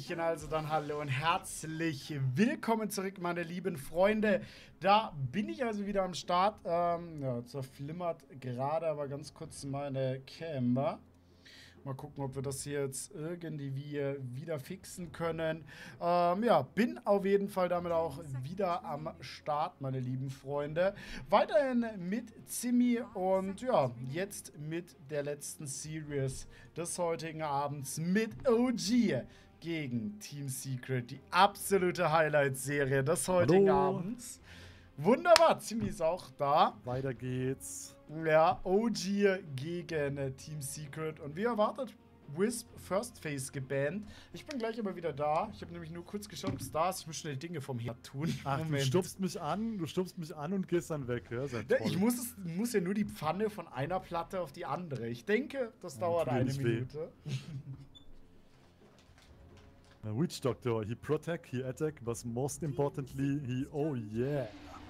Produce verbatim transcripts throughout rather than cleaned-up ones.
Hallöchen, also dann hallo und herzlich willkommen zurück, meine lieben Freunde. Da bin ich also wieder am Start. Ähm, ja, zerflimmert gerade aber ganz kurz meine Camera. Mal gucken, ob wir das hier jetzt irgendwie wieder fixen können. Ähm, ja, bin auf jeden Fall damit auch wieder am Start, meine lieben Freunde. Weiterhin mit Zimmi und ja, jetzt mit der letzten Series des heutigen Abends mit O G gegen Team Secret. Die absolute Highlight-Serie des heutigen Hallo. Abends. Wunderbar, Zimmi ist auch da. Weiter geht's. Ja, O G gegen äh, Team Secret. Und wie erwartet, Wisp First Phase gebannt. Ich bin gleich aber wieder da. Ich habe nämlich nur kurz geschaut, ob es da ist. Ich muss schnell Dinge vom Herd tun. Ach, du stupst mich an, du stupst mich an und gehst dann weg. Ja, sehr Ja, toll. ich muss, es, muss ja nur die Pfanne von einer Platte auf die andere. Ich denke, das dauert eine Minute. The Witch Doctor, he protect, he attack, but most importantly, he oh yeah.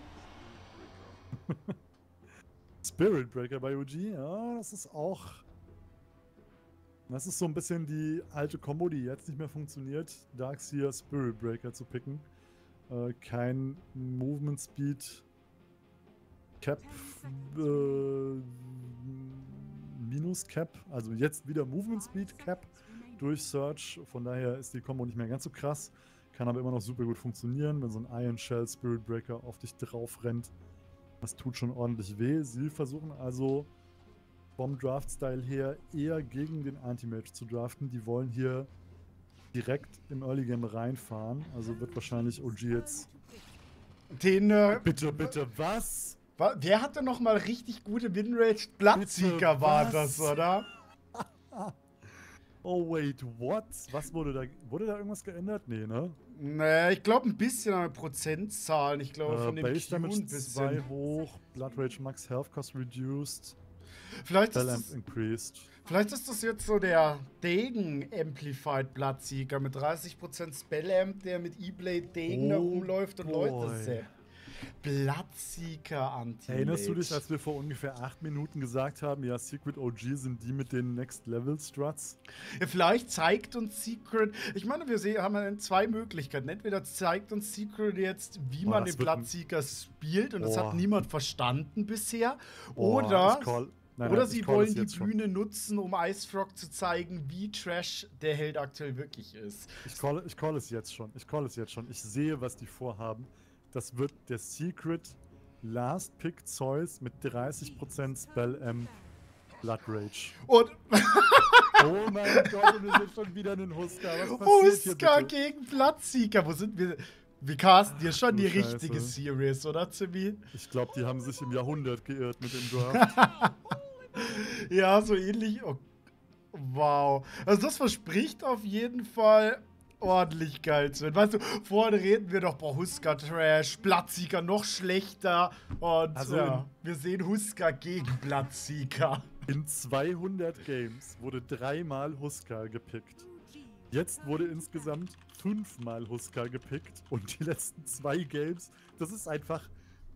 Spirit Breaker bei O G, ja, das ist auch. Das ist so ein bisschen die alte Combo, die jetzt nicht mehr funktioniert. Darkseer Spirit Breaker zu picken. Äh, kein Movement Speed Cap äh, Minus Cap, also jetzt wieder Movement Speed Cap durch Search. Von daher ist die Combo nicht mehr ganz so krass. Kann aber immer noch super gut funktionieren, wenn so ein Iron Shell Spirit Breaker auf dich drauf rennt. Das tut schon ordentlich weh. Sie versuchen also vom Draft-Style her eher gegen den Anti-Mage zu draften. Die wollen hier direkt im Early Game reinfahren. Also wird wahrscheinlich O G jetzt... Den, äh, Bitte, bitte, was? Wer hatte noch mal richtig gute Winrate? Bloodseeker war das, oder? Oh wait, what? Was wurde da... Wurde da irgendwas geändert? Nee, ne? Naja, ich glaube ein bisschen an Prozentzahlen. Ich glaube äh, von dem Base Q ein Damage bisschen. zwei hoch, Blood Rage Max Health Cost reduced, Vielleicht ist, Balance das, increased. vielleicht ist das jetzt so der Degen Amplified Bloodseeker mit dreißig Prozent Spellamp, der mit E-Blade Degen da Oh rumläuft und boy. Leute set. Bloodseeker Anti-Mage. Erinnerst du dich, als wir vor ungefähr acht Minuten gesagt haben, ja, Secret O G sind die mit den Next-Level-Struts? Ja, vielleicht zeigt uns Secret, ich meine, wir sehen, haben ja zwei Möglichkeiten. Entweder zeigt uns Secret jetzt, wie Boah, man das den wird ein- Bloodseeker spielt und das Boah. hat niemand verstanden bisher. Boah, Oder, ich call- nein, oder nein, sie ich call wollen es die jetzt schon. Bühne nutzen, um Icefrog zu zeigen, wie trash der Held aktuell wirklich ist. Ich call, ich call es jetzt schon. Ich call es jetzt schon. Ich sehe, was die vorhaben. Das wird der Secret Last Pick Zeus mit dreißig Prozent Spell M Blood Rage. Und Oh mein Gott, und wir sind schon wieder ein Husker. Was passiert hier Husker bitte? gegen Bloodseeker. Wo sind wir? Wir casten hier schon du die Scheiße. richtige Series, oder, Zimmi? Ich glaube, die haben sich im Jahrhundert geirrt mit dem Draft. Ja, so ähnlich. Oh, wow. Also das verspricht auf jeden Fall ordentlich geil zu werden. Weißt du, vorhin reden wir doch, boah, Husker Trash, Bloodseeker noch schlechter. Und Also ja, wir sehen Husker gegen Bloodseeker. In zweihundert Games wurde dreimal Huskar gepickt. Jetzt wurde insgesamt fünfmal Huskar gepickt. Und die letzten zwei Games, das ist einfach...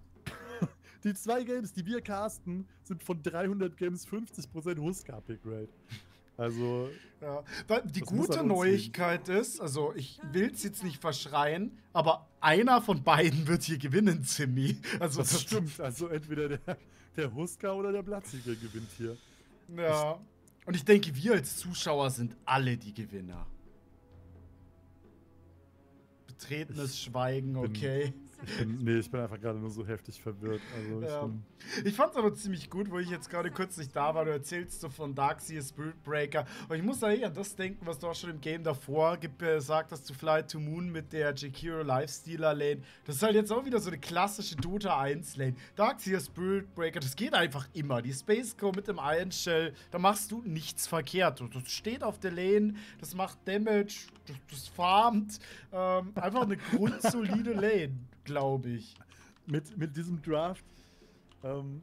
Die zwei Games, die wir casten, sind von dreihundert Games fünfzig Prozent Huskar-Pick-Rate. Also... Ja. Weil die Das muss gute an uns Neuigkeit ist, also ich will es jetzt nicht verschreien, aber einer von beiden wird hier gewinnen, Zimmi. Also Das stimmt. Also entweder der, der Huskar oder der Bloodseeker gewinnt hier. Ja. Und ich denke, wir als Zuschauer sind alle die Gewinner. Betretenes Ich Schweigen, bin- okay. Ich bin, nee, ich bin einfach gerade nur so heftig verwirrt. Also ich Ja. bin, Ich fand's aber ziemlich gut, wo ich jetzt gerade kurz nicht da war. Du erzählst so von Darkseer Spirit Breaker. Und ich muss da eher an das denken, was du auch schon im Game davor gesagt hast, zu Fly to Moon mit der Jakiro Lifestealer Lane. Das ist halt jetzt auch wieder so eine klassische Dota eins Lane. Darkseer Spirit Breaker, das geht einfach immer. Die Space Core mit dem Iron Shell, da machst du nichts verkehrt. Das steht auf der Lane, das macht Damage, das, das farmt. Ähm, einfach eine grundsolide Lane, glaube ich. mit, mit diesem Draft, ähm,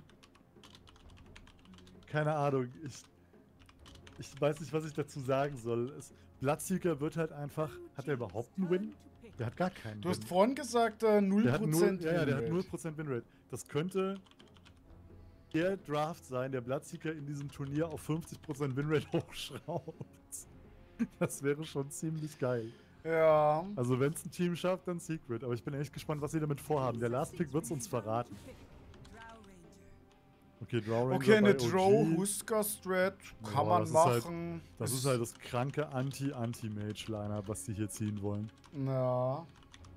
keine Ahnung, ich, ich weiß nicht, was ich dazu sagen soll. Es, Bloodseeker wird halt einfach, hat er überhaupt einen Win? Der hat gar keinen Du hast Win. vorhin gesagt, äh, null Der hat null, Prozent ja, ja, der hat Winrate. null Prozent Winrate. Das könnte der Draft sein, der Bloodseeker in diesem Turnier auf fünfzig Prozent Winrate hochschraubt. Das wäre schon ziemlich geil. Ja. Also wenn es ein Team schafft, dann Secret. Aber ich bin echt gespannt, was sie damit vorhaben. Der Last Pick wird es uns verraten. Okay, Drow Ranger Okay, eine bei O G. Drow-Husker-Strat kann Boah, man das ist halt- machen. Das ist halt das kranke Anti-Anti-Mage-Liner, was die hier ziehen wollen. Ja.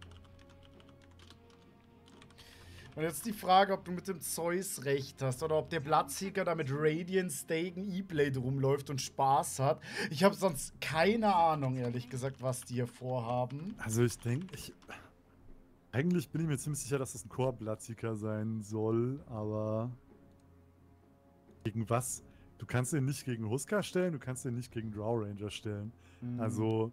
Und jetzt die Frage, ob du mit dem Zeus recht hast oder ob der Blattsieger da mit Radiant Staken E-Blade rumläuft und Spaß hat. Ich habe sonst keine Ahnung, ehrlich gesagt, was die hier vorhaben. Also ich denke, ich... Eigentlich bin ich mir ziemlich sicher, dass das ein Core-Blattseeker sein soll, aber... Gegen was? Du kannst den nicht gegen Husker stellen, du kannst den nicht gegen Drow Ranger stellen. Mhm. Also...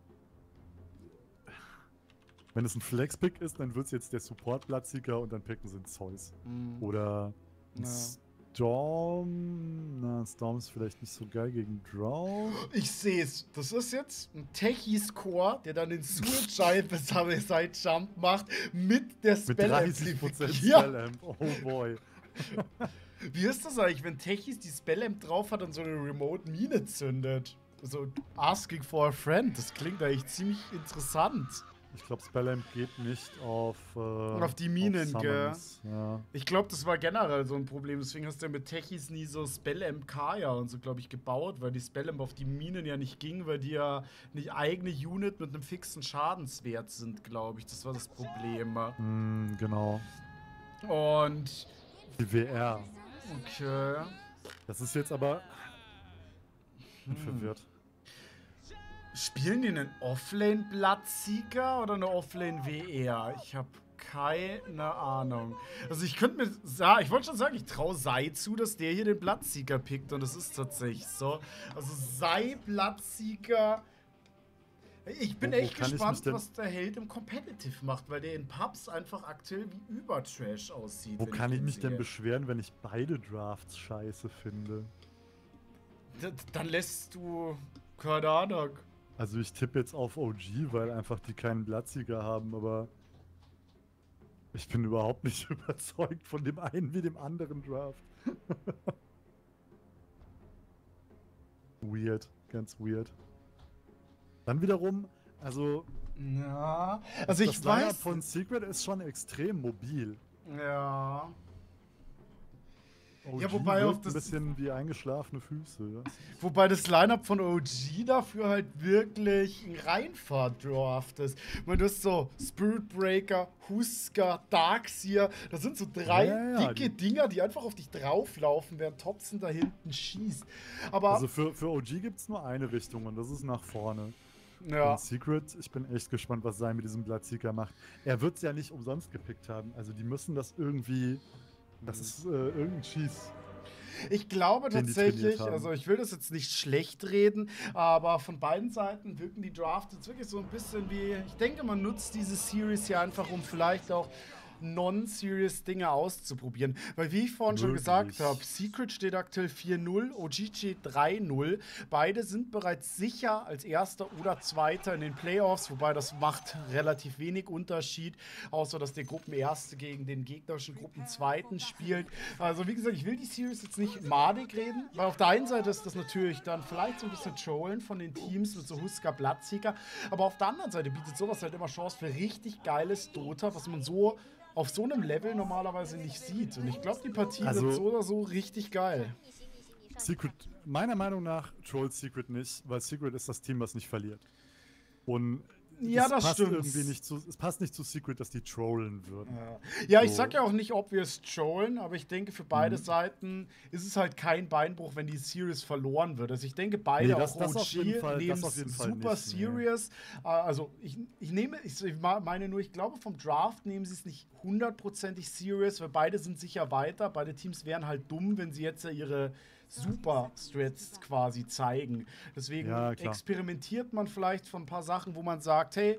Wenn es ein Flex-Pick ist, dann wird es jetzt der Support-Blattseeker und dann picken sie einen Zeus. Mhm. Oder ein Ja. Storm. Na, Storm ist vielleicht nicht so geil gegen Drow. Ich sehe es. Das ist jetzt ein Techie-Score, der dann den Suicide Side Jump macht mit der Mit Spell dreißig Prozent Ja. Spell-Amp. Oh boy. Wie ist das eigentlich, wenn Techis die Spell-Amp drauf hat und so eine Remote-Mine zündet? So asking for a friend. Das klingt eigentlich ziemlich interessant. Ich glaube, Spell-Amp geht nicht auf, äh, Auf die Minen, auf gell? Summons. Ja. Ich glaube, das war generell so ein Problem. Deswegen hast du ja mit Techis nie so Spell-Amp Kaya und so, glaube ich, gebaut, weil die Spell-Amp auf die Minen ja nicht ging, weil die ja nicht eigene Unit mit einem fixen Schadenswert sind, glaube ich. Das war das Problem. Hm, genau. Und. Die W R. Okay. Das ist jetzt aber... Ich bin Hm. verwirrt. Spielen die einen Offlane-Blattsieger oder eine Offlane-W R? Ich habe keine Ahnung. Also ich könnte mir sagen, ich wollte schon sagen, ich traue Sei zu, dass der hier den Blattsieger pickt und das ist tatsächlich so. Also Sei Blattsieger. Ich bin Wo- wo echt kann ich gespannt, mich denn- was der Held im Competitive macht, weil der in Pubs einfach aktuell wie Übertrash aussieht. Wo wenn kann ich den mich denn sehe. beschweren, wenn ich beide Drafts scheiße finde? D- Dann lässt du keine Ahnung. Also ich tippe jetzt auf O G, weil einfach die keinen Blattsieger haben, aber ich bin überhaupt nicht überzeugt von dem einen wie dem anderen Draft. Weird, ganz weird. Dann wiederum, also Ja, also ich das Lineup weiß. von Secret ist schon extrem mobil. Ja. O G Ja, wobei wirkt auf das- ein bisschen wie eingeschlafene Füße. Ja. Wobei das Lineup von O G dafür halt wirklich ein Reinfahrt-Draft ist. Ich meine, du hast so Spirit Breaker, Husker, Darkseer. Das sind so drei Ja, ja, ja, dicke Dinger, die einfach auf dich drauflaufen, während Thompson da hinten schießt. Aber Also für, für O G gibt es nur eine Richtung und das ist nach vorne. ja, Und Secret, ich bin echt gespannt, was Sein mit diesem Blattsieger macht. Er wird es ja nicht umsonst gepickt haben. Also die müssen das irgendwie. Das ist äh, irgendein Cheese. ich glaube den die tatsächlich, trainiert haben. also ich will das jetzt nicht schlecht reden, aber von beiden Seiten wirken die Drafts jetzt wirklich so ein bisschen wie, ich denke, man nutzt diese Series hier einfach, um vielleicht auch non-serious Dinge auszuprobieren. Weil wie ich vorhin schon Möglich. gesagt habe, Secret steht aktuell vier null, O G steht drei null. Beide sind bereits sicher als Erster oder Zweiter in den Playoffs, wobei das macht relativ wenig Unterschied, außer dass der Gruppenerste gegen den gegnerischen Gruppenzweiten spielt. Also wie gesagt, ich will die Series jetzt nicht madig reden, weil auf der einen Seite ist das natürlich dann vielleicht so ein bisschen Trollen von den Teams mit so Husker Blattsieger, aber auf der anderen Seite bietet sowas halt immer Chance für richtig geiles Dota, was man so auf so einem Level normalerweise nicht sieht. Und ich glaube, die Partie Also- wird so oder so richtig geil. Secret, meiner Meinung nach trollt Secret nicht, weil Secret ist das Team, was nicht verliert. Und Ja, es das passt stimmt. irgendwie nicht zu, es passt nicht zu Secret, dass die trollen würden. Ja, ja ich So. sag ja auch nicht, ob wir es trollen, aber ich denke, für beide Mhm. Seiten ist es halt kein Beinbruch, wenn die Series verloren wird. Also ich denke, beide, Nee, das- auch das O auf jeden G, Fall- nehmen das auf jeden es Fall super nicht, nee. serious. Äh, Also ich, ich nehme, ich ich meine nur, ich glaube, vom Draft nehmen sie es nicht hundertprozentig serious, weil beide sind sicher weiter. Beide Teams wären halt dumm, wenn sie jetzt ja ihre Super-Strats quasi zeigen. Deswegen Ja, klar. experimentiert man vielleicht von ein paar Sachen, wo man sagt, hey,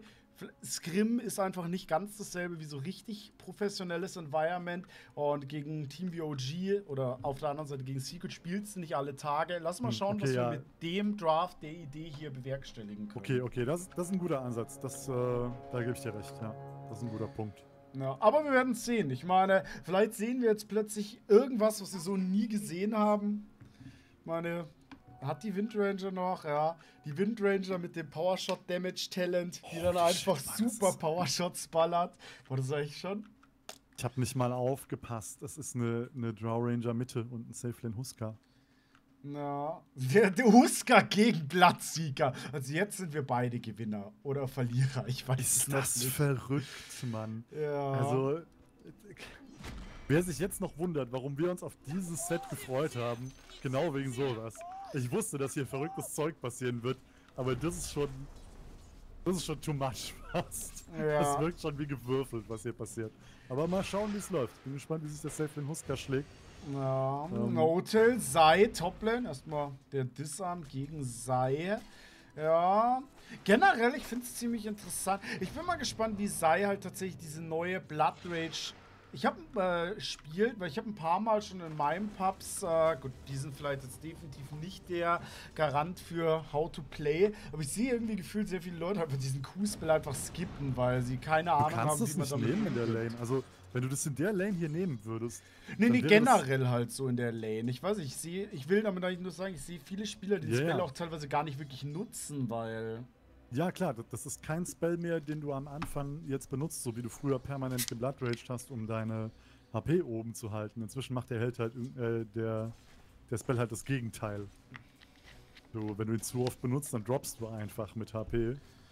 Scrim ist einfach nicht ganz dasselbe wie so richtig professionelles Environment und gegen Team wie O G oder auf der anderen Seite gegen Secret spielst du nicht alle Tage. Lass mal Hm, schauen, okay, was ja. wir mit dem Draft, der Idee hier bewerkstelligen können. Okay, okay, das, das ist ein guter Ansatz. Das, äh, da gebe ich dir recht, ja. Das ist ein guter Punkt. Ja, aber wir werden es sehen. Ich meine, vielleicht sehen wir jetzt plötzlich irgendwas, was wir so nie gesehen haben. Ich meine, hat die Windranger noch, ja. Die Windranger mit dem Powershot Damage Talent, die oh, dann einfach shit, super Powershots ballert. War das eigentlich schon? Ich habe nicht mal aufgepasst. Es ist eine, eine Drow Ranger Mitte und ein Safelane Huska. Na, der, der Huska gegen Blattsieger. Also jetzt sind wir beide Gewinner oder Verlierer. Ich weiß ist es das nicht. Verrückt, Mann. Ja. Also, wer sich jetzt noch wundert, warum wir uns auf dieses Set gefreut haben, genau wegen sowas. Ich wusste, dass hier verrücktes Zeug passieren wird, aber das ist schon, das ist schon too much fast. Ja. Das wirkt schon wie gewürfelt, was hier passiert. Aber mal schauen, wie es läuft. Bin gespannt, wie sich der Safelane Huska schlägt. Ja, ähm. No-Tail, Sai, Toplane. Erstmal der Disarm gegen Sai. Ja, generell, ich finde es ziemlich interessant. Ich bin mal gespannt, wie Sai halt tatsächlich diese neue Blood Rage. Ich habe äh, gespielt, weil ich habe ein paar Mal schon in meinen Pubs, äh, gut, die sind vielleicht jetzt definitiv nicht der Garant für How to Play, aber ich sehe irgendwie gefühlt sehr viele Leute einfach diesen Q-Spell einfach skippen, weil sie keine Ahnung haben, wie man damit... Du kannst es nicht nehmen in der Lane, also wenn du das in der Lane hier nehmen würdest... Nee, nee, generell halt so in der Lane. Ich weiß nicht, ich sehe, ich will damit eigentlich nur sagen, ich sehe viele Spieler, die yeah, das Spell auch teilweise gar nicht wirklich nutzen, weil... Ja klar, das ist kein Spell mehr, den du am Anfang jetzt benutzt, so wie du früher permanent geblood-raged hast, um deine H P oben zu halten. Inzwischen macht der Held halt äh, der, der Spell halt das Gegenteil. So, wenn du ihn zu oft benutzt, dann droppst du einfach mit H P.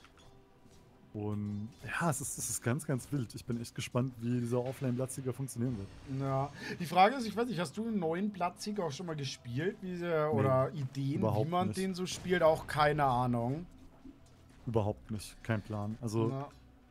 Und ja, es ist, es ist ganz, ganz wild. Ich bin echt gespannt, wie dieser Offlane-Blattsieger funktionieren wird. Ja, die Frage ist, ich weiß nicht, hast du einen neuen Blattsieger auch schon mal gespielt? Wie der, nee, oder Ideen, wie man nicht. den so spielt? Auch keine Ahnung. Überhaupt nicht, kein Plan. Also, ja.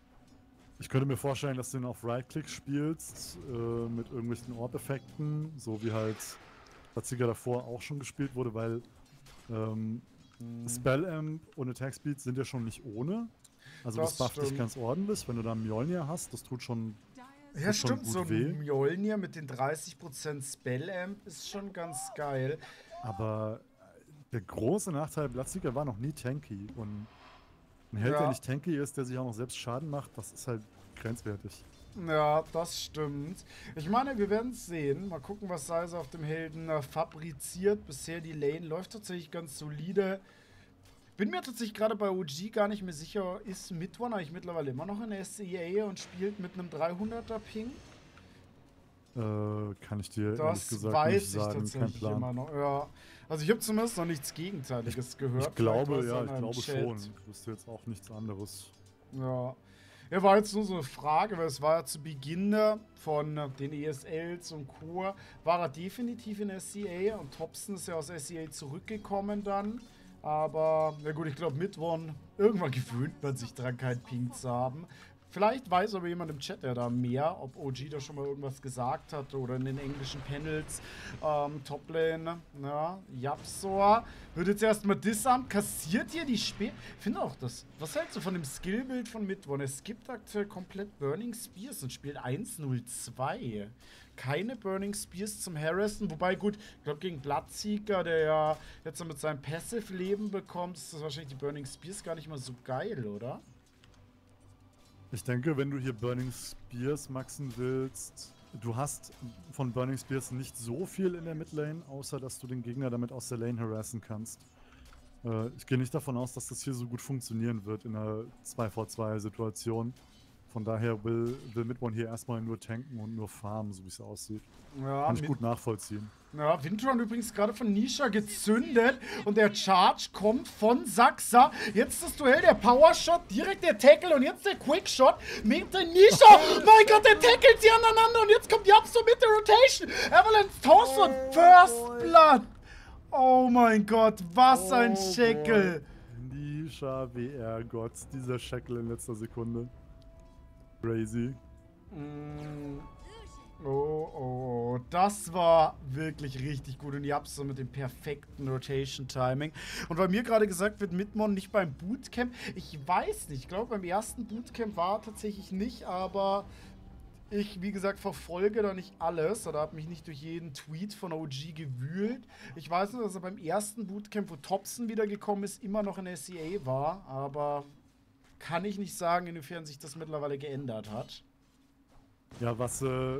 Ich könnte mir vorstellen, dass du ihn auf Right-Click spielst, äh, mit irgendwelchen Orb-Effekten, so wie halt Blattsieger davor auch schon gespielt wurde, weil ähm, mhm. Spell-Amp und Attack-Speed sind ja schon nicht ohne. Also das, das bufft dich ganz ordentlich, wenn du da Mjolnir hast, das tut schon Ja, tut stimmt, schon gut so ein Mjolnir mit den dreißig Prozent Spell-Amp ist schon ganz geil. Aber der große Nachteil, Blattsieger war noch nie tanky und ein Held, ja. der nicht tanky ist, der sich auch noch selbst Schaden macht, das ist halt grenzwertig. Ja, das stimmt. Ich meine, wir werden es sehen. Mal gucken, was Salsa auf dem Helden äh, fabriziert. Bisher die Lane läuft tatsächlich ganz solide. Bin mir tatsächlich gerade bei O G gar nicht mehr sicher, ist Mid-One eigentlich mittlerweile immer noch in der S C A und spielt mit einem dreihunderter Ping? Äh, kann ich dir das ehrlich gesagt weiß nicht ich sagen, tatsächlich kein Plan. Immer noch. Ja. Also ich habe zumindest noch nichts Gegenteiliges ich, gehört. Ich glaube, ja, ich glaube Chat. schon. Ich wüsste jetzt auch nichts anderes. Ja. Ja, war jetzt nur so eine Frage, weil es war ja zu Beginn von den E S Ls und Co. war er definitiv in S C A und Thompson ist ja aus S C A zurückgekommen dann. Aber, na gut, ich glaube, mit One, irgendwann gewöhnt man sich daran, keinen Ping zu haben. Vielleicht weiß aber jemand im Chat ja da mehr, ob O G da schon mal irgendwas gesagt hat oder in den englischen Panels. Ähm, Toplane, ja, Yapsor. Wird jetzt erstmal Disarm, kassiert hier die Speer. Ich finde auch das. Was hältst du von dem Skillbild von Midone? Es gibt aktuell komplett Burning Spears und spielt eins null zwei. Keine Burning Spears zum Harassen. Wobei, gut, ich glaube, gegen Blattsieger, der ja jetzt mit seinem Passive-Leben bekommt, ist das wahrscheinlich die Burning Spears gar nicht mal so geil, oder? Ich denke, wenn du hier Burning Spears maxen willst, du hast von Burning Spears nicht so viel in der Midlane, außer dass du den Gegner damit aus der Lane harassen kannst. Äh, ich gehe nicht davon aus, dass das hier so gut funktionieren wird in einer zwei vor zwei Situation. Von daher will, will Midone hier erstmal nur tanken und nur farmen, so wie es aussieht. Ja, kann ich gut nachvollziehen. Ja, Wintron übrigens gerade von Nisha gezündet und der Charge kommt von Saxa. Jetzt das Duell, der Powershot, direkt der Tackle und jetzt der Quickshot mit der Nisha. Oh mein Gott, der tackelt sie aneinander und jetzt kommt die Yapso mit der Rotation. Avalanche Toast und oh First boy. Blood. Oh mein Gott, was oh ein Shackle. Nisha W R-Gott, dieser Shackle in letzter Sekunde. Crazy. Mm. Oh, oh, oh, das war wirklich richtig gut und ihr habt so mit dem perfekten Rotation-Timing. Und weil mir gerade gesagt wird, Midmon nicht beim Bootcamp, ich weiß nicht, ich glaube beim ersten Bootcamp war er tatsächlich nicht, aber ich, wie gesagt, verfolge da nicht alles oder habe mich nicht durch jeden Tweet von O G gewühlt. Ich weiß nur, dass er beim ersten Bootcamp, wo Thompson wiedergekommen ist, immer noch in S C A war, aber kann ich nicht sagen, inwiefern sich das mittlerweile geändert hat. Ja, was, äh,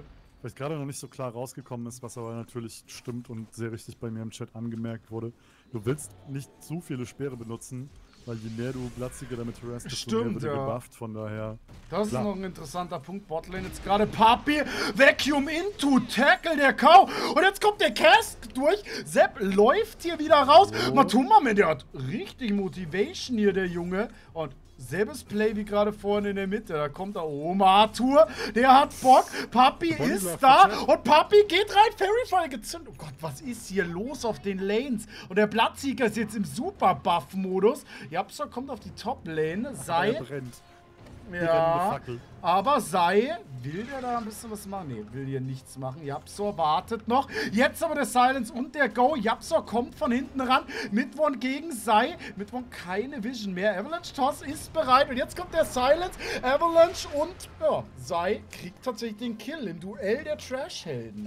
vielleicht gerade noch nicht so klar rausgekommen ist, was aber natürlich stimmt und sehr richtig bei mir im Chat angemerkt wurde. Du willst nicht zu viele Speere benutzen, weil je mehr du Platziger damit harassst, desto mehr Stimmt, wird er ja. gebufft, von daher... Das klar. ist noch ein interessanter Punkt. Botlane jetzt gerade Papi. Vacuum into. Tackle der Cow. Und jetzt kommt der Cask durch. Sepp läuft hier wieder raus. So. Matumame, der hat richtig Motivation hier, der Junge. Und selbes Play wie gerade vorhin in der Mitte. Da kommt der Oma Tour. Der hat Bock. Papi ist da. Und Papi geht rein. Fairyfall gezündet. Oh Gott, was ist hier los auf den Lanes? Und der Blattsieger ist jetzt im Super-Buff-Modus. Japsor kommt auf die Top-Lane. Sei. Er brennt. Ja, aber Sei, will der da ein bisschen was machen? Ne, will hier nichts machen. Japsor wartet noch. Jetzt aber der Silence und der Go. Japsor kommt von hinten ran. Midwon gegen Sei. Midwon keine Vision mehr. Avalanche Toss ist bereit. Und jetzt kommt der Silence. Avalanche und ja, Sei kriegt tatsächlich den Kill im Duell der Trash-Helden.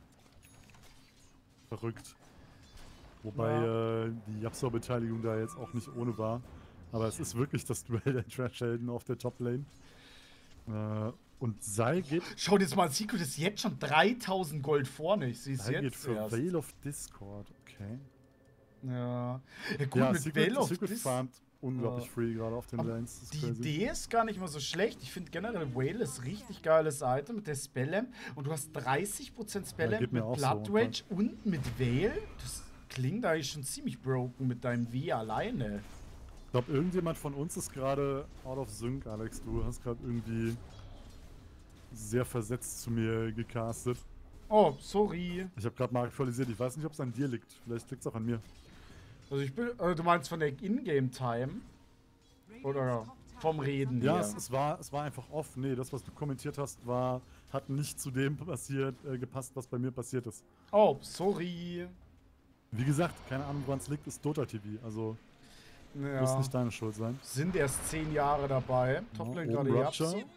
Verrückt. Wobei Ja. äh, die Japsor-Beteiligung da jetzt auch nicht ohne war. Aber es ist wirklich das Duell der Trash-Helden auf der Top-Lane. Äh, und Sei geht... Schaut jetzt mal, Secret ist jetzt schon dreitausend Gold vorne. Ich sehe es Sei jetzt geht für erst. Veil of Discord, okay. Ja, ja gut, Ja, mit Secret, Veil of Secret Dis- farmt unglaublich Ja. free gerade auf den Aber Lanes. Das ist die crazy. Idee ist gar nicht mal so schlecht. Ich finde generell Whale ist richtig geiles Item mit der Spellamp. Und du hast dreißig Prozent Ja, Spellamp geht mir mit auch Blood so, Rage und mit Veil. Das klingt eigentlich schon ziemlich broken mit deinem W alleine. Ich glaube, irgendjemand von uns ist gerade out of sync, Alex. Du hast gerade irgendwie sehr versetzt zu mir gecastet. Oh, sorry. Ich habe gerade mal aktualisiert. Ich weiß nicht, ob es an dir liegt. Vielleicht liegt es auch an mir. Also ich bin, äh, du meinst von der Ingame-Time? Oder vom Reden Ja, her? es, es, war, es war einfach off. Nee, das, was du kommentiert hast, war, hat nicht zu dem passiert, äh, gepasst, was bei mir passiert ist. Oh, sorry. Wie gesagt, keine Ahnung, woran es liegt, ist Dota T V. Also Ja. muss nicht deine Schuld sein. Sind erst zehn Jahre dabei. Toplane oben gerade Rupture. Japsor.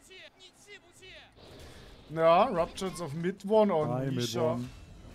Ja, Ruptures auf Mid One und Hi, Mid Nisha. One.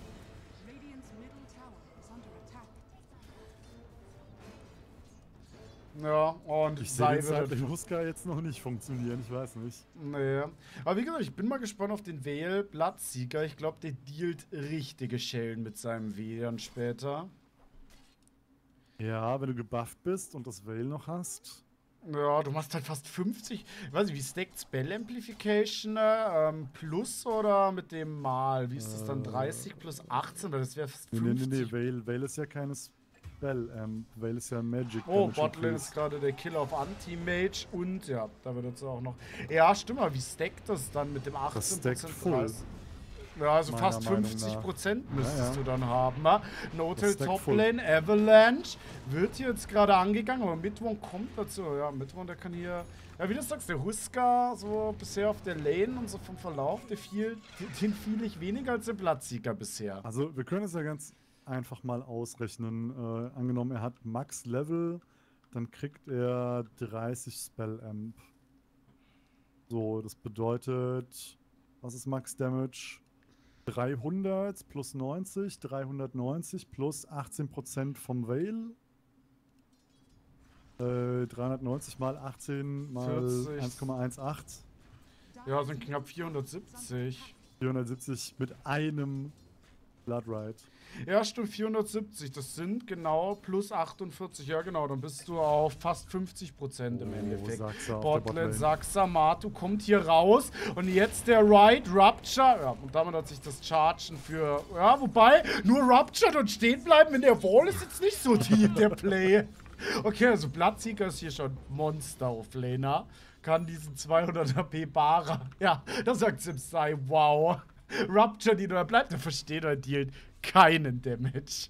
Ja, und Ich sehe den Sei wird- Zeitlichen Huska jetzt noch nicht funktionieren, ich weiß nicht. Nee. Aber wie gesagt, ich bin mal gespannt auf den Vale Blattsieger. Ich glaube, der dealt richtige Schellen mit seinem W dann später. Ja, wenn du gebufft bist und das Veil noch hast. Ja, du machst halt fast fünfzig. Ich weiß nicht, wie stackt Spell Amplification? Ähm, plus oder mit dem Mal? Wie ist das dann? Äh, dreißig plus achtzehn? Weil das wäre fast Nee, nee, nee, fünfzig. nee, Veil, Veil ist ja keine Spell Amp. Veil ist ja Magic. Oh, Damage Botlane Increase. ist gerade der Killer auf Anti-Mage und ja, da wird jetzt auch noch. Ja, stimmt mal, wie stackt das dann mit dem achtzehn Prozent? stackt full. dreißig? Ja, also Meiner fast Meinung fünfzig Prozent nach. müsstest Ja, ja. du dann haben. Ne? No-Tail stackt Toplane, Avalanche wird hier jetzt gerade angegangen, aber Midwon kommt dazu. Ja, Midwon, der kann hier. Ja, wie du sagst, der Huska so bisher auf der Lane und so vom Verlauf, der fiel, den fiel ich weniger als der Blattsieger bisher. Also, wir können es ja ganz einfach mal ausrechnen. Äh, angenommen, er hat Max Level, dann kriegt er dreißig Spell Amp. So, das bedeutet, was ist Max Damage? dreihundert plus neunzig, dreihundertneunzig plus achtzehn Prozent vom Veil. Äh, dreihundertneunzig mal achtzehn mal vierzig. eins Komma achtzehn. Ja, sind knapp vierhundertsiebzig. vierhundertsiebzig mit einem Blood Ride. Ja, stimmt, vierhundertsiebzig. Das sind genau plus achtundvierzig. Ja, genau, dann bist du auf fast fünfzig Prozent im Oh, Endeffekt. Saxa auf der Botlane, Botlane. Saxa, Matu kommt hier raus. Und jetzt der Ride, Rupture. Ja, und damit hat sich das Chargen für. Ja, wobei, nur Rupture und stehen bleiben in der Wall ist jetzt nicht so tief, der Play. Okay, also Blattsieger ist hier schon Monster auf Lena. Kann diesen zweihundert H P Barer. Ja, da sagt Simsai, wow. Rupture, die da bleibt, der versteht er dealt keinen Damage.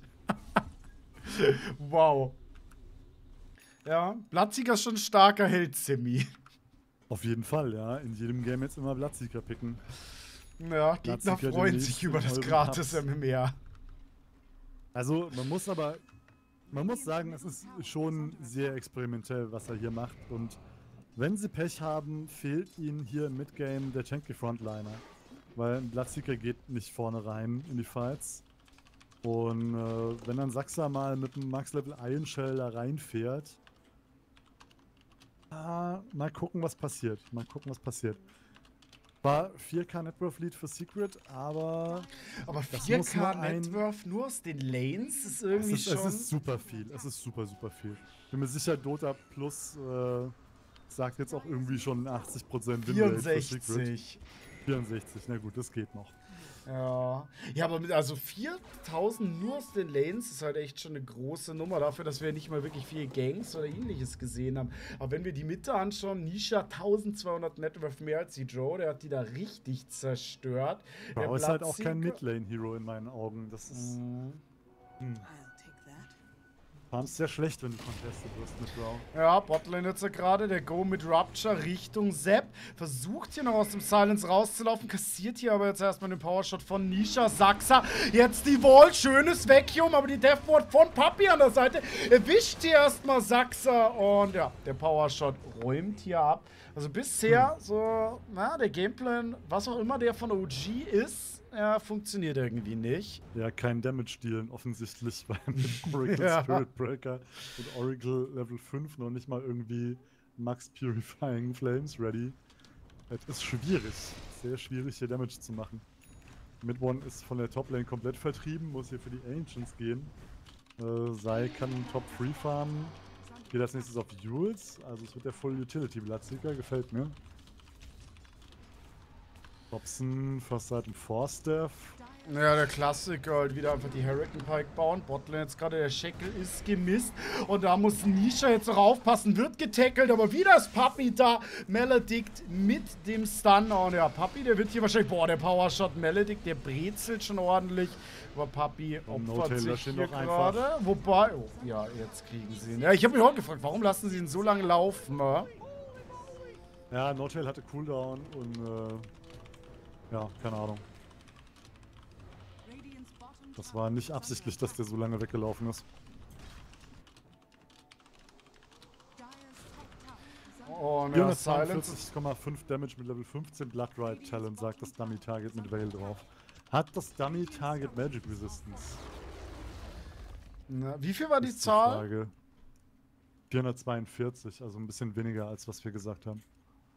Wow. Ja, Blattsieger ist schon ein starker Held, Simi. Auf jeden Fall, ja. In jedem Game jetzt immer Blattsieger picken. Ja, Gegner Blattsieger freuen demnächst sich über in das euren gratis Pubs. M M R. Also, man muss aber, man muss sagen, es ist schon sehr experimentell, was er hier macht. Und wenn sie Pech haben, fehlt ihnen hier im Midgame der Tanky Frontliner. Weil ein Blattsieger geht nicht vorne rein in die Fights. Und äh, wenn dann Saxa mal mit einem Max-Level Iron Shell da reinfährt, ah, mal gucken, was passiert. Mal gucken, was passiert. War vier K Networth Lead für Secret, aber. Aber das vier muss K nur ein- Networth nur aus den Lanes ist Es irgendwie ist, schon. es ist super viel. Es ist super, super viel. Bin mir sicher, Dota Plus äh, sagt jetzt auch irgendwie schon achtzig Prozent Winrate für Secret. vierundsechzig. vierundsechzig, na gut, das geht noch. Ja. Ja, aber mit also viertausend nur aus den Lanes ist halt echt schon eine große Nummer dafür, dass wir nicht mal wirklich viele Gangs oder ähnliches gesehen haben. Aber wenn wir die Mitte anschauen, Nisha eintausendzweihundert Networth mehr als die Joe, der hat die da richtig zerstört. Der Aber ist halt auch kein Platziger- Midlane-Hero in meinen Augen. Das ist. Mhm. Hm. Farmst sehr schlecht, wenn du contested wirst mit Raw. Ja, Botlane jetzt ja gerade, der Go mit Rupture Richtung Sepp. Versucht hier noch aus dem Silence rauszulaufen, kassiert hier aber jetzt erstmal den Powershot von Nisha. Saxa, jetzt die Wall, schönes Vacuum, aber die Deathward von Papi an der Seite erwischt hier erstmal Saxa und ja, der Powershot räumt hier ab. Also bisher so, na, der Gameplan, was auch immer der von O G ist, ja, funktioniert irgendwie nicht. Ja, kein Damage dealen offensichtlich, weil mit Oracle Ja. Spirit Breaker und Oracle Level fünf noch nicht mal irgendwie Max Purifying Flames ready. Es ist schwierig, sehr schwierig hier Damage zu machen. Mid-One ist von der Top-Lane komplett vertrieben, muss hier für die Ancients gehen. Äh, Sai kann Top Free farmen. Geht als nächstes auf Jules, also es wird der Full Utility Bloodseeker, gefällt mir. Dobson fast seit dem Force-Death. Ja, der Klassiker, halt wieder einfach die Hurricane Pike bauen. Botlane jetzt gerade, der Shackle ist gemisst. Und da muss Nisha jetzt auch aufpassen, wird getackelt, aber wieder ist Papi da. Maledict mit dem Stun. Und ja, Papi, der wird hier wahrscheinlich, boah, der Powershot Maledict, der brezelt schon ordentlich. Aber Papi Und opfert No-Tail sich löscht ihn hier doch einfach. gerade. Wobei, oh, ja, jetzt kriegen sie ihn. Ja, ich habe mich auch gefragt, warum lassen sie ihn so lange laufen, ne? Ja, No-Tail hatte Cooldown und äh, ja, keine Ahnung. Das war nicht absichtlich, dass der so lange weggelaufen ist. Und ja, Silence. vierhundertzweiundvierzig Komma fünf Damage mit Level fünfzehn Blood Ride Talent, sagt das Dummy Target mit Veil drauf. Hat das Dummy Target Magic Resistance? Na, wie viel war die Ist Zahl? Frage. vierhundertzweiundvierzig, also ein bisschen weniger als was wir gesagt haben.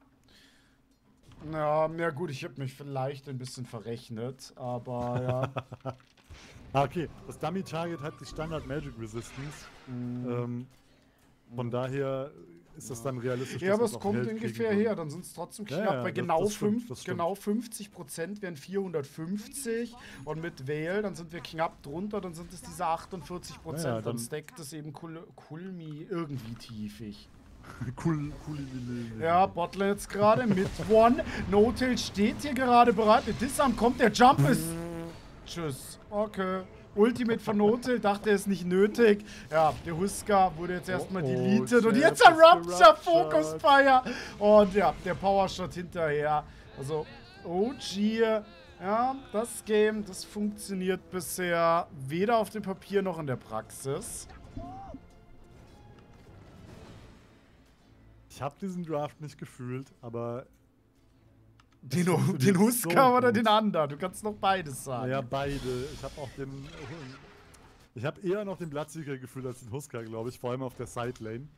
Ja, ja gut, ich habe mich vielleicht ein bisschen verrechnet, aber ja. Ah, okay. Das Dummy Target hat die Standard Magic Resistance. Mm. Ähm, von daher ist das dann realistisch. Ja, dass aber wir's es auch kommt Held ungefähr kriegen her, würden. dann sind es trotzdem Ja, knapp, ja, weil das- genau, das stimmt, fünf, das stimmt. genau fünfzig Prozent wären vierhundertfünfzig und mit Vale, dann sind wir knapp drunter, dann sind es diese achtundvierzig Prozent, Ja, ja, dann dann- stackt es eben Kul Kulmi irgendwie tiefig. Cool, cool. Ja, Botlane jetzt gerade mit One. No-Tail steht hier gerade bereit. Mit Disarm kommt der Jump ist. Tschüss. Okay. Ultimate von No-Tail, dachte er ist nicht nötig. Ja, der Huska wurde jetzt erstmal Oh, oh, deleted. Und Jeff jetzt ein ist Rupture geruptured. Focus Fire. Und ja, der Powershot hinterher. Also O G, ja, das Game, das funktioniert bisher weder auf dem Papier noch in der Praxis. Ich habe diesen Draft nicht gefühlt, aber Den, funktioniert den so Huska oder gut. den Under? Du kannst noch beides sagen. naja, beide. Ich habe auch den. Ich habe eher noch den Bloodseeker gefühlt als den Huska, glaube ich, vor allem auf der Sidelane.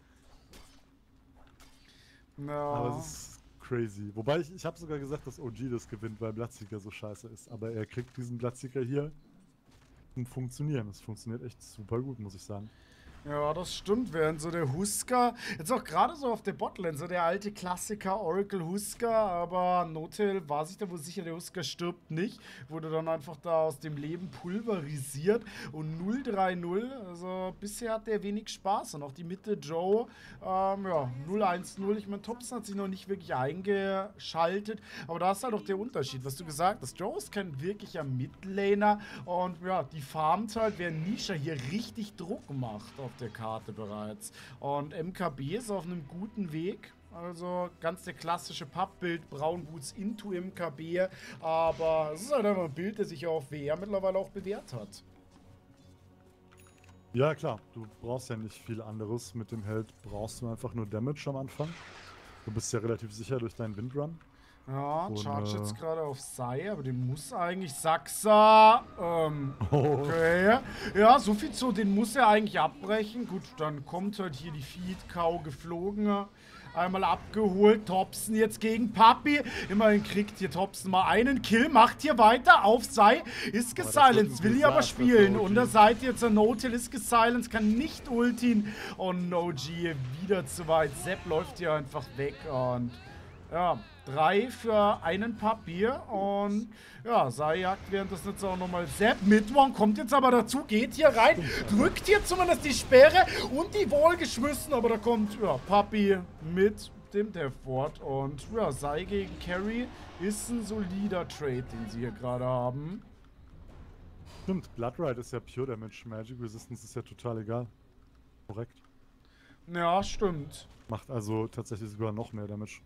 Ja. Aber es ist crazy. Wobei ich, ich habe sogar gesagt, dass O G das gewinnt, weil Bloodseeker so scheiße ist. Aber er kriegt diesen Bloodseeker hier zum Funktionieren. Das funktioniert echt super gut, muss ich sagen. Ja, das stimmt, während so der Huska, jetzt auch gerade so auf der Botlane, so der alte Klassiker Oracle Huska, aber No-Tail war sich da wohl sicher, der Huska stirbt nicht, wurde dann einfach da aus dem Leben pulverisiert und null drei null, also bisher hat der wenig Spaß und auch die Mitte Joe, ähm, ja, null eins null, ich meine, Thompson hat sich noch nicht wirklich eingeschaltet, aber da ist halt auch der Unterschied, was du gesagt hast, Joe ist kein wirklicher Midlaner und ja, die farmt halt, während Nisha hier richtig Druck macht auf der Karte bereits. Und M K B ist auf einem guten Weg. Also ganz der klassische Pappbild, Brown Boots into M K B. Aber es ist halt einfach ein Bild, das sich ja auf W R mittlerweile auch bewährt hat. Ja, klar. Du brauchst ja nicht viel anderes. Mit dem Held brauchst du einfach nur Damage am Anfang. Du bist ja relativ sicher durch deinen Windrun. Ja, Und, charge äh, jetzt gerade auf Sai, aber den muss eigentlich Saxa. Ähm, okay. Ja, so viel zu, den muss er eigentlich abbrechen. Gut, dann kommt halt hier die Feed-Cow geflogen. Einmal abgeholt. Thompson jetzt gegen Papi. Immerhin kriegt hier Thompson mal einen Kill. Macht hier weiter auf Sei. Ist gesilenced. Will hier aber spielen. Und da seid jetzt der No-Till ist gesilenced. Kann nicht ultin. Und O G wieder zu weit. Sepp läuft hier einfach weg. Und ja, drei für einen Papier. Und ja, Sei jagt währenddessen jetzt auch nochmal Sepp. Midone kommt jetzt aber dazu. Geht hier rein. Drückt hier zumindest die Sperre. Und die Wall geschmissen. Aber da kommt ja, Papi mit dem Deathward. Und ja, Sei gegen Carry ist ein solider Trade, den sie hier gerade haben. Stimmt, Bloodride ist ja Pure Damage. Magic Resistance ist ja total egal. Korrekt. Ja, stimmt. Macht also tatsächlich sogar noch mehr Damage.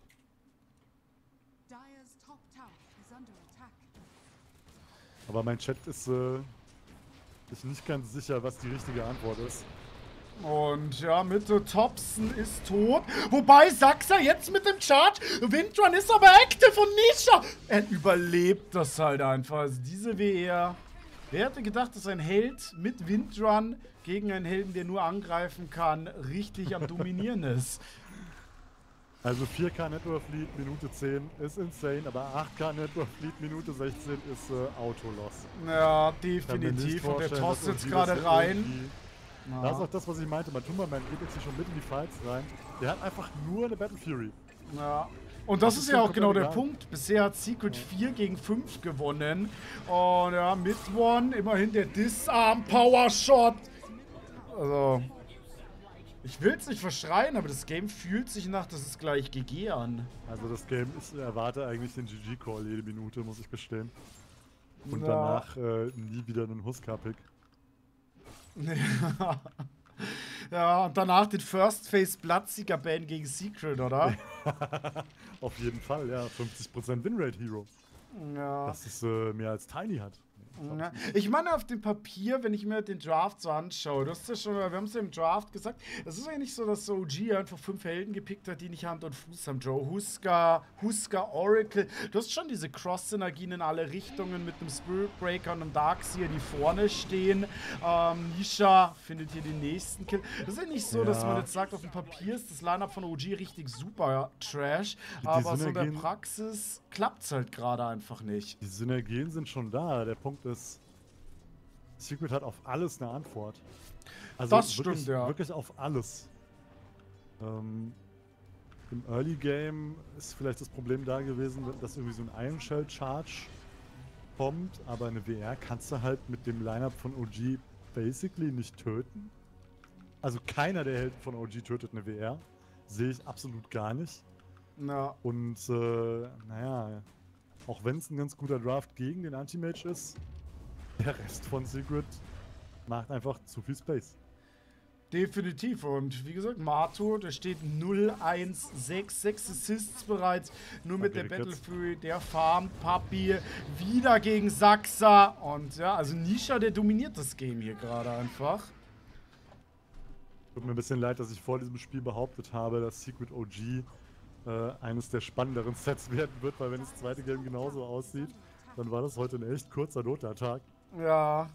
Aber mein Chat ist äh, sich nicht ganz sicher, was die richtige Antwort ist. Und ja, Mitte Thompson ist tot. Wobei Saxa jetzt mit dem Charge. Windrun ist aber active und Nisha. Er überlebt das halt einfach. Also diese W R. Wer hätte gedacht, dass ein Held mit Windrun gegen einen Helden, der nur angreifen kann, richtig am Dominieren ist? Also vier K Network Fleet, Minute zehn ist insane, aber acht K Network Fleet, Minute sechzehn ist äh, Autoloss. Ja, definitiv. Und der Toss jetzt gerade rein. Ja. Das ist auch das, was ich meinte. Mein Tumberman geht jetzt hier schon mit in die Fights rein. Der hat einfach nur eine Battle Fury. Ja. Und das, das ist ja auch genau der Punkt. Bisher hat Secret ja. vier gegen fünf gewonnen. Und ja, Midone, immerhin der Disarm Power Shot. Also, ich will es nicht verschreien, aber das Game fühlt sich nach, das ist gleich G G an. Also das Game, ich erwarte eigentlich den G G-Call jede Minute, muss ich gestehen. Und ja. danach äh, nie wieder einen Huska-Pick. Ja. Ja, und danach den First Phase Platziger-Ban gegen Secret, oder? Auf jeden Fall, ja. fünfzig Prozent Winrate Hero. Ja. Das ist äh, mehr als Tiny hat. Ja. Ich meine, auf dem Papier, wenn ich mir den Draft so anschaue, das ist ja schon, wir haben es ja im Draft gesagt, es ist ja nicht so, dass O G einfach fünf Helden gepickt hat, die nicht Hand und Fuß haben. Joe Huska, Huska, Oracle. Du hast schon diese Cross-Synergien in alle Richtungen mit einem Spirit Breaker und einem Darkseer, die vorne stehen. Ähm, Nisha findet hier den nächsten Kill. Das ist ja nicht so, ja. dass man jetzt sagt, auf dem Papier ist das Lineup von O G richtig super Trash, die, aber die so in der Praxis klappt es halt gerade einfach nicht. Die Synergien sind schon da. Der Punkt ist, Secret hat auf alles eine Antwort. Also das wirklich, stimmt, ja. Wirklich auf alles. Ähm, Im Early Game ist vielleicht das Problem da gewesen, dass irgendwie so ein Iron Shell Charge kommt, aber eine W R kannst du halt mit dem Lineup von O G basically nicht töten. Also keiner der Helden von O G tötet eine W R. Sehe ich absolut gar nicht. Na. Und äh, naja, auch wenn es ein ganz guter Draft gegen den Anti-Mage ist, der Rest von Secret macht einfach zu viel Space. Definitiv. Und wie gesagt, Mato, der steht null eins sechs, sechs Assists bereits. Nur mit der Battle Fury, der farmt. Papi wieder gegen Saxa. Und ja, also Nisha, der dominiert das Game hier gerade einfach. Tut mir ein bisschen leid, dass ich vor diesem Spiel behauptet habe, dass Secret O G äh, eines der spannenderen Sets werden wird, weil wenn das zweite Game genauso aussieht, dann war das heute ein echt kurzer Dota-Tag. Ja.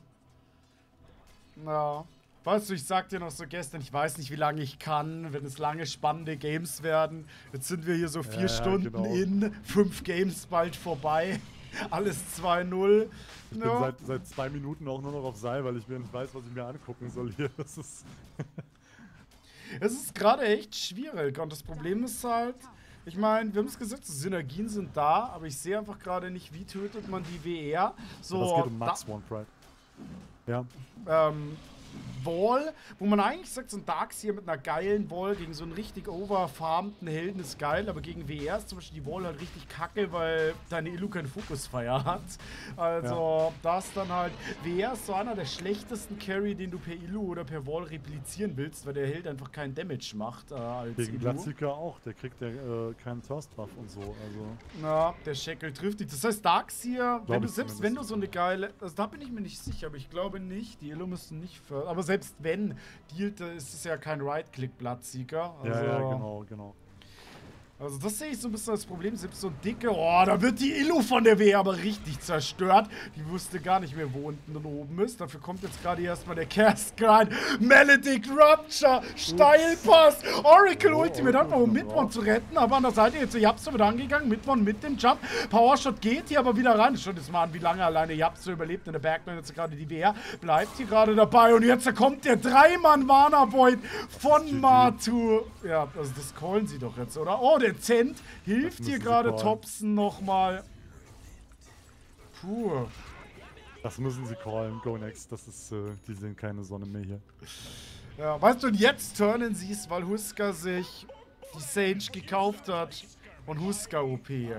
Ja. Weißt du, ich sag dir noch so gestern, ich weiß nicht, wie lange ich kann, wenn es lange spannende Games werden. Jetzt sind wir hier so vier ja, Stunden genau. in, fünf Games bald vorbei. Alles zwei null. Ich ja. bin seit, seit zwei Minuten auch nur noch auf Seil, weil ich mir nicht weiß, was ich mir angucken soll hier. Das ist es ist gerade echt schwierig und das Problem ist halt, ich meine, wir haben es gesagt, Synergien sind da, aber ich sehe einfach gerade nicht, wie tötet man die W R. So, das geht um Max One Pride. Ja. Ähm, Wall, wo man eigentlich sagt, so ein Darkseer mit einer geilen Wall gegen so einen richtig overfarmten Helden ist geil, aber gegen W R ist zum Beispiel die Wall halt richtig kacke, weil deine Illu keinen Fokusfire hat. Also ja. das dann halt, W R ist so einer der schlechtesten Carry, den du per Illu oder per Wall replizieren willst, weil der Held einfach keinen Damage macht äh, als gegen Bloodseeker auch, der kriegt ja äh, keinen Thirst-Buff und so. Also. Na, der Shackle trifft dich. Das heißt, Darkseer, wenn du, selbst wenn du so eine geile, also da bin ich mir nicht sicher, aber ich glaube nicht, die Illu müssten nicht für aber selbst wenn, dealt, ist es ja kein Right-Click-Bloodseeker. Also ja, ja, genau, genau. Also das sehe ich so ein bisschen als Problem. Selbst so dicke, oh, da wird die Illu von der W aber richtig zerstört. Die wusste gar nicht mehr, wo unten und oben ist. Dafür kommt jetzt gerade erstmal der Cast rein. Maledict Rupture, Steilpass, Oracle Oh, Ultimate, einfach um Midmon zu retten. Aber an der Seite jetzt Yapso wird angegangen. Midmon mit dem Jump. Powershot geht hier aber wieder rein. Schaut jetzt mal an, wie lange alleine Yapso überlebt. In der Backline jetzt gerade die W R. Bleibt hier gerade dabei. Und jetzt kommt der Dreimann-Mana-Void von Matu. Ja, also das callen sie doch jetzt, oder? Oh, der Zent hilft hier gerade Thompson nochmal. Puh. Das müssen sie callen. Go next. Das ist, äh, die sehen keine Sonne mehr hier. Ja, weißt du, und jetzt turnen sie es, weil Husker sich die Sage gekauft hat. Und Husker O P.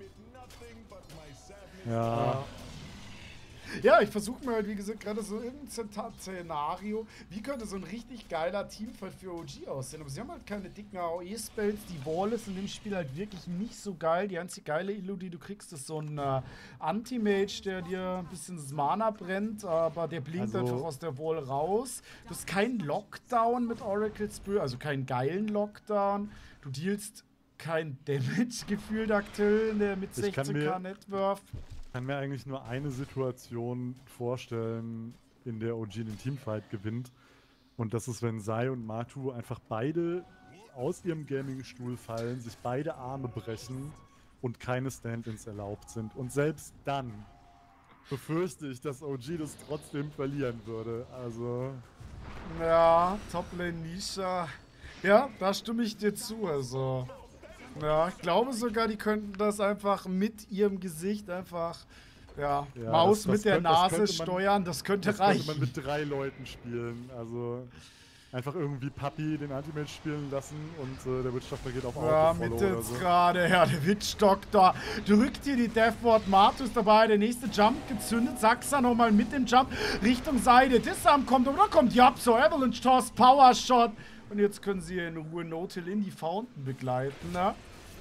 Ja. Ja. Ja, ich versuche mir halt, wie gesagt, gerade so irgendein Szenario, wie könnte so ein richtig geiler Teamfight für O G aussehen. Aber sie haben halt keine dicken A O E-Spells. Die Wall ist in dem Spiel halt wirklich nicht so geil. Die einzige geile Illu, die du kriegst, ist so ein äh, Anti-Mage, der dir ein bisschen das Mana brennt, aber der blinkt Also einfach aus der Wall raus. Du hast keinen Lockdown mit Oracle's Spirit, also keinen geilen Lockdown. Du dealst kein Damage gefühlt aktuell in der mit sechzehn K Networth. Ich kann mir eigentlich nur eine Situation vorstellen, in der O G den Teamfight gewinnt. Und das ist, wenn Sai und Matu einfach beide aus ihrem Gaming-Stuhl fallen, sich beide Arme brechen und keine Stand-ins erlaubt sind. Und selbst dann befürchte ich, dass O G das trotzdem verlieren würde. Also. Ja, Toplane Nisha. Ja, da stimme ich dir zu. Also. Ja, ich glaube sogar, die könnten das einfach mit ihrem Gesicht einfach, ja, Ja, Maus das- das mit der könnte- das Nase könnte man- steuern, das könnte Das reichen. könnte man mit drei Leuten spielen. Also einfach irgendwie Papi den Ultimate spielen lassen und äh, der Witch-Doctor geht auf Ja, Autofollow mit oder jetzt so. gerade, ja, der Witch-Doctor drückt hier die Deathward, Martus dabei, der nächste Jump gezündet, Saxa nochmal mit dem Jump Richtung Seite, Disarm kommt, und da kommt Yapso, Avalanche Toss, Power Shot. Und jetzt können sie in Ruhe No-Till in die Fountain begleiten, ne?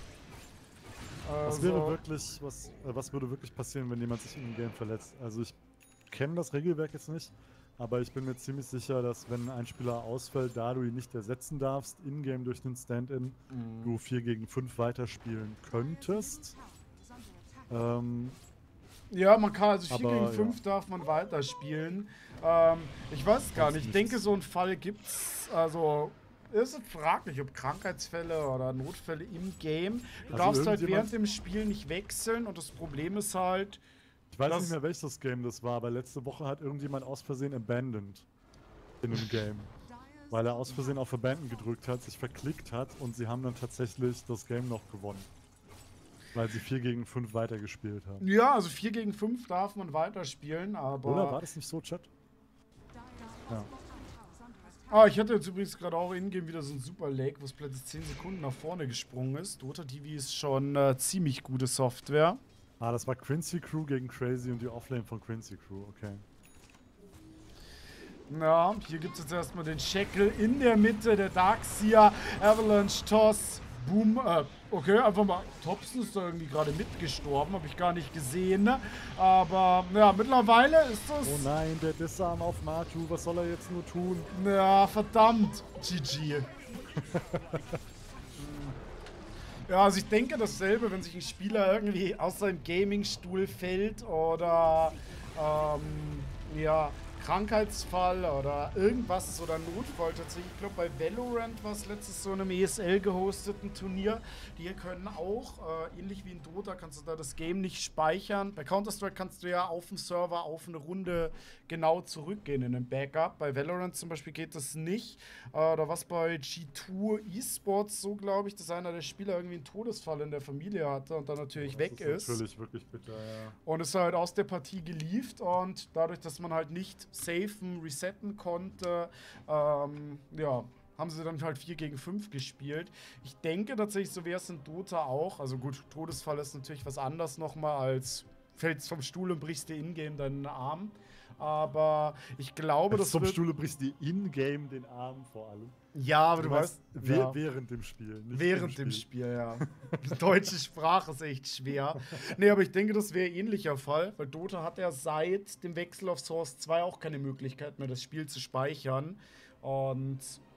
Was Also, wäre wirklich, was, äh, was würde wirklich passieren, wenn jemand sich im Game verletzt? Also ich kenne das Regelwerk jetzt nicht, aber ich bin mir ziemlich sicher, dass wenn ein Spieler ausfällt, da du ihn nicht ersetzen darfst, in-game durch einen Stand-In, Mhm. du vier gegen fünf weiterspielen könntest. Ähm, ja, man kann, also vier Aber, gegen ja. fünf darf man weiterspielen. Ähm, ich weiß gar Sonst nicht, ich nichts. denke, so einen Fall gibt's, also ist es fraglich, ob Krankheitsfälle oder Notfälle im Game. Du Also darfst halt irgendjemand- während dem Spiel nicht wechseln und das Problem ist halt, ich weiß Das- nicht mehr, welches Game das war, aber letzte Woche hat irgendjemand aus Versehen abandoned in einem Game. Weil er aus Versehen auf Abandon gedrückt hat, sich verklickt hat und sie haben dann tatsächlich das Game noch gewonnen. Weil sie vier gegen fünf weitergespielt haben. ja, also vier gegen fünf darf man weiterspielen, aber... Oder war das nicht so, Chat? Ja. Ah, ich hatte jetzt übrigens gerade auch in-game wieder so ein Super Lag, wo es plötzlich zehn Sekunden nach vorne gesprungen ist. Dota T V ist schon äh, ziemlich gute Software. Ah, das war Quincy Crew gegen Crazy und die Offlane von Quincy Crew, okay. Ja, hier gibt es jetzt erstmal den Shackle in der Mitte, der Darkseer, Avalanche Toss, Boom, äh, okay, einfach mal, Thompson ist da irgendwie gerade mitgestorben, habe ich gar nicht gesehen, ne? Aber, ja, mittlerweile ist das, Oh nein, der Disarm auf Matu, was soll er jetzt nur tun? ja, verdammt, G G. Ja, also ich denke dasselbe, wenn sich ein Spieler irgendwie aus seinem Gaming-Stuhl fällt oder ähm, ja, Krankheitsfall oder irgendwas ist oder Notfall tatsächlich. Ich glaube, bei Valorant war es letztes so einem E S L gehosteten Turnier. Die können auch, äh, ähnlich wie in Dota, kannst du da das Game nicht speichern. Bei Counter-Strike kannst du ja auf dem Server auf eine Runde genau zurückgehen in einem Backup. Bei Valorant zum Beispiel geht das nicht. Äh, da war es bei G zwei Esports so, glaube ich, dass einer der Spieler irgendwie einen Todesfall in der Familie hatte und dann natürlich weg Das ist. natürlich wirklich bitter, ja. Und ist halt aus der Partie gelieft und dadurch, dass man halt nicht safen, resetten konnte, ähm, ja, haben sie dann halt vier gegen fünf gespielt. Ich denke tatsächlich, so wäre es in Dota auch. Also gut, Todesfall ist natürlich was anderes nochmal als fällst vom Stuhl und brichst dir in-game deinen Arm. Aber ich glaube, das Zum wird... Stuhle brichst du in-game den Arm vor allem. Ja, aber du, Du weißt... weißt, we ja. während dem Spiel. Nicht Während im dem Spiel, ja. Die deutsche Sprache ist echt schwer. Nee, aber ich denke, das wäre ähnlicher Fall, weil Dota hat ja seit dem Wechsel auf Source zwei auch keine Möglichkeit mehr, das Spiel zu speichern. Und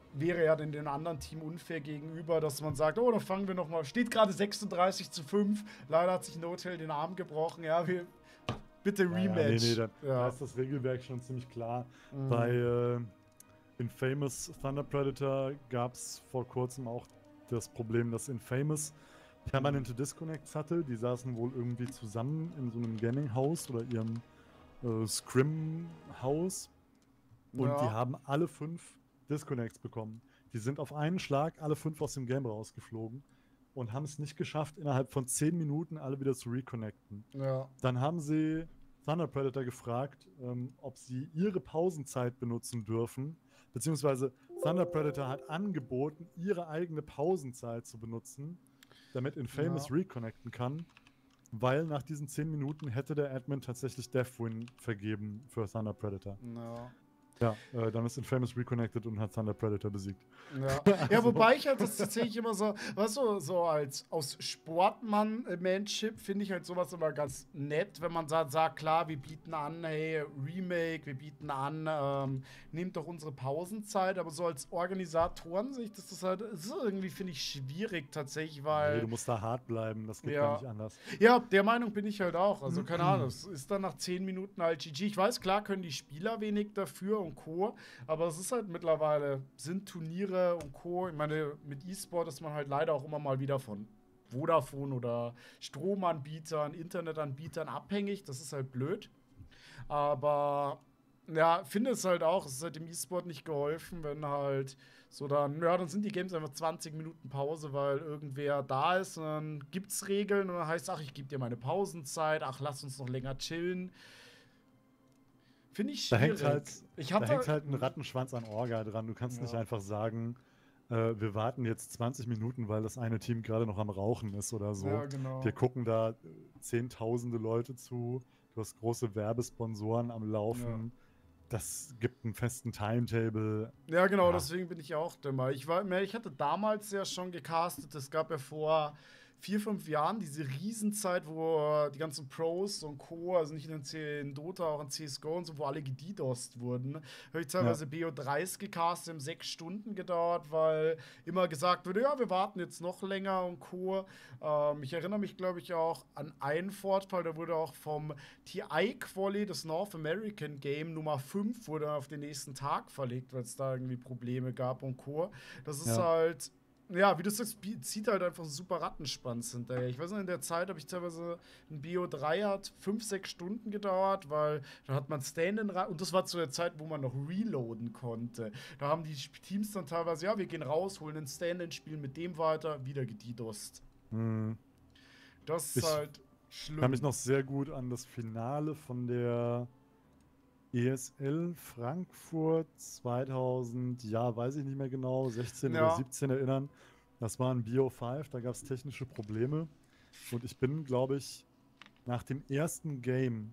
wäre ja dann dem anderen Team unfair gegenüber, dass man sagt, oh, dann fangen wir nochmal, steht gerade sechsunddreißig zu fünf, leider hat sich No-Tail den Arm gebrochen, ja, wir, bitte Rematch. Ja, ja, nee, nee, da, ja. da ist das Regelwerk schon ziemlich klar. Mhm. Bei äh, Infamous Thunder Predator gab es vor kurzem auch das Problem, dass Infamous permanente Disconnects hatte. Die saßen wohl irgendwie zusammen in so einem Gaming-Haus oder ihrem äh, Scrim-Haus und Ja. die haben alle fünf Disconnects bekommen. Die sind auf einen Schlag alle fünf aus dem Game rausgeflogen und haben es nicht geschafft, innerhalb von zehn Minuten alle wieder zu reconnecten. Ja. Dann haben sie Thunder Predator gefragt, ähm, ob sie ihre Pausenzeit benutzen dürfen, beziehungsweise Thunder Predator hat angeboten, ihre eigene Pausenzeit zu benutzen, damit Infamous Ja. reconnecten kann, weil nach diesen zehn Minuten hätte der Admin tatsächlich Deathwin vergeben für Thunder Predator. Ja. Ja, äh, dann ist Infamous reconnected und hat Thunder Predator besiegt. Ja. ja, wobei ich halt das tatsächlich immer so, weißt du, so als aus Sportmann-Manship finde ich halt sowas immer ganz nett, wenn man sagt, sagt, klar, wir bieten an, hey, Remake, wir bieten an, ähm, nehmt doch unsere Pausenzeit, aber so als Organisatoren sehe ich das, das halt, das ist irgendwie, finde ich, schwierig tatsächlich, weil. Nee, du musst da hart bleiben, das geht Ja. gar nicht anders. Ja, der Meinung bin ich halt auch. Also, keine Ahnung, es ist dann nach zehn Minuten halt G G. Ich weiß, klar können die Spieler wenig dafür und Co., aber es ist halt mittlerweile, sind Turniere und Co., ich meine, mit E-Sport ist man halt leider auch immer mal wieder von Vodafone oder Stromanbietern, Internetanbietern abhängig. Das ist halt blöd. Aber ja, finde es halt auch, es ist halt im E-Sport nicht geholfen, wenn halt so dann, ja, dann sind die Games einfach zwanzig Minuten Pause, weil irgendwer da ist und dann gibt's Regeln und dann heißt, ach, ich gebe dir meine Pausenzeit, ach, lass uns noch länger chillen. Finde ich Da schwierig. hängt halt, ich da hatte, hängt halt ein Rattenschwanz an Orga dran. Du kannst Ja. nicht einfach sagen, äh, wir warten jetzt zwanzig Minuten, weil das eine Team gerade noch am Rauchen ist oder so. Ja, genau. Wir gucken da äh, zehntausende Leute zu. Du hast große Werbesponsoren am Laufen. Das gibt einen festen Timetable. Ja, genau, Ja. deswegen bin ich auch der Meinung. Ich, war, ich hatte damals ja schon gecastet, es gab ja vor vier, fünf Jahren diese Riesenzeit, wo die ganzen Pros und Co., also nicht nur in, C in Dota, auch in C S G O und so, wo alle gedidost wurden. Habe ich teilweise Ja. B O dreis gecastet, haben sechs Stunden gedauert, weil immer gesagt wurde, ja, wir warten jetzt noch länger und Co. Ähm, ich erinnere mich, glaube ich, auch an einen Fortfall, da wurde auch vom T I-Quali, das North American Game Nummer fünf, wurde auf den nächsten Tag verlegt, weil es da irgendwie Probleme gab und Co. Das ist Ja. halt, ja, wie du sagst, bi- zieht halt einfach einen super Rattenschwanz hinterher. Ich weiß noch, in der Zeit habe ich teilweise ein B O drei hat fünf, sechs Stunden gedauert, weil da hat man Stand-in rein und das war zu der Zeit, wo man noch reloaden konnte. Da haben die Sp- Teams dann teilweise, ja, wir gehen raus, holen einen Stand-in, spielen mit dem weiter, wieder gedidost. Hm. Das ist Ich halt schlimm. Ich kann mich noch sehr gut an das Finale von der E S L Frankfurt zweitausend, ja, weiß ich nicht mehr genau, sechzehn Ja. oder siebzehn erinnern. Das war ein B O fünf, da gab es technische Probleme. Und ich bin, glaube ich, nach dem ersten Game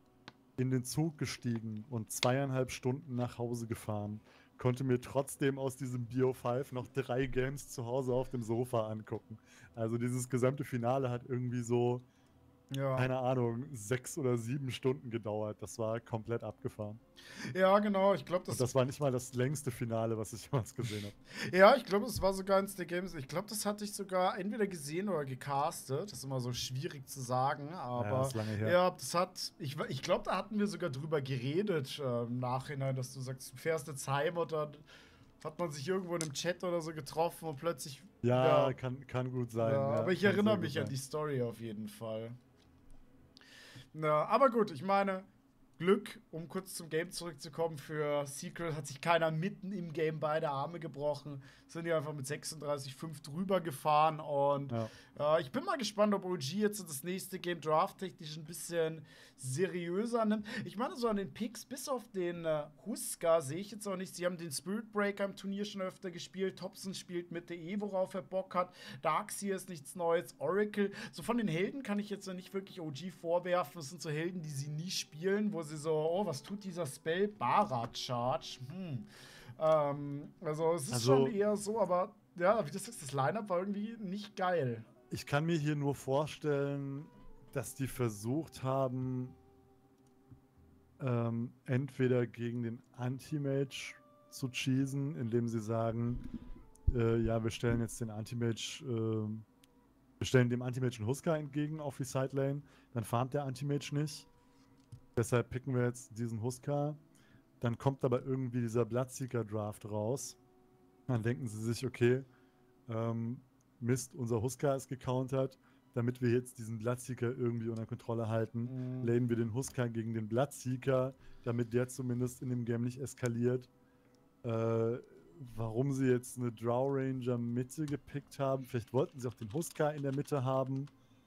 in den Zug gestiegen und zweieinhalb Stunden nach Hause gefahren. Konnte mir trotzdem aus diesem B O fünf noch drei Games zu Hause auf dem Sofa angucken. Also dieses gesamte Finale hat irgendwie so, Ja. keine Ahnung, sechs oder sieben Stunden gedauert. Das war komplett abgefahren. Ja, genau. Ich glaube, Und das, das war nicht mal das längste Finale, was ich jemals gesehen habe. ja, ich glaube, das war sogar eins der Games. Ich glaube, das hatte ich sogar entweder gesehen oder gecastet. Das ist immer so schwierig zu sagen, Ja, aber das ist lange her. ja, das hat. Ich, ich glaube, da hatten wir sogar drüber geredet äh, im Nachhinein, dass du sagst, du fährst jetzt heim und dann hat man sich irgendwo in einem Chat oder so getroffen und plötzlich. Ja, Ja. kann, kann gut sein. Ja, ja, aber ich kann erinnere sehr gut mich an sein. die Story auf jeden Fall. Ja, aber gut, ich meine, Glück, um kurz zum Game zurückzukommen, für Secret hat sich keiner mitten im Game beide Arme gebrochen. Sind die einfach mit sechsunddreißig fünf drüber gefahren und Ja. äh, ich bin mal gespannt, ob O G jetzt das nächste Game drafttechnisch ein bisschen seriöser nimmt. Ich meine, so an den Picks, bis auf den äh, Huska sehe ich jetzt auch nicht. Sie haben den Spirit Breaker im Turnier schon öfter gespielt. Thompson spielt Mitte E, worauf er Bock hat. Darkseer ist nichts Neues. Oracle. So von den Helden kann ich jetzt noch nicht wirklich O G vorwerfen. Es sind so Helden, die sie nie spielen, wo sie so, oh, was tut dieser Spell? Bara Charge. Hm. Ähm, also es ist Also- schon eher so, aber ja, wie du sagst, das Lineup war irgendwie nicht geil. Ich kann mir hier nur vorstellen, dass die versucht haben, ähm, entweder gegen den Anti-Mage zu cheesen, indem sie sagen, äh, ja, wir stellen jetzt den Anti-Mage, äh, wir stellen dem Anti-Mage einen Huskar entgegen auf die Sidelane, dann farmt der Anti-Mage nicht. Deshalb picken wir jetzt diesen Huskar. Dann kommt aber irgendwie dieser Bloodseeker-Draft raus. Dann denken sie sich, okay, ähm, Mist, unser Huskar ist gecountert. Damit wir jetzt diesen Bloodseeker irgendwie unter Kontrolle halten, mhm. laden wir den Huskar gegen den Bloodseeker, damit der zumindest in dem Game nicht eskaliert. Äh, warum sie jetzt eine Drow Ranger Mitte gepickt haben, vielleicht wollten sie auch den Huskar in der Mitte haben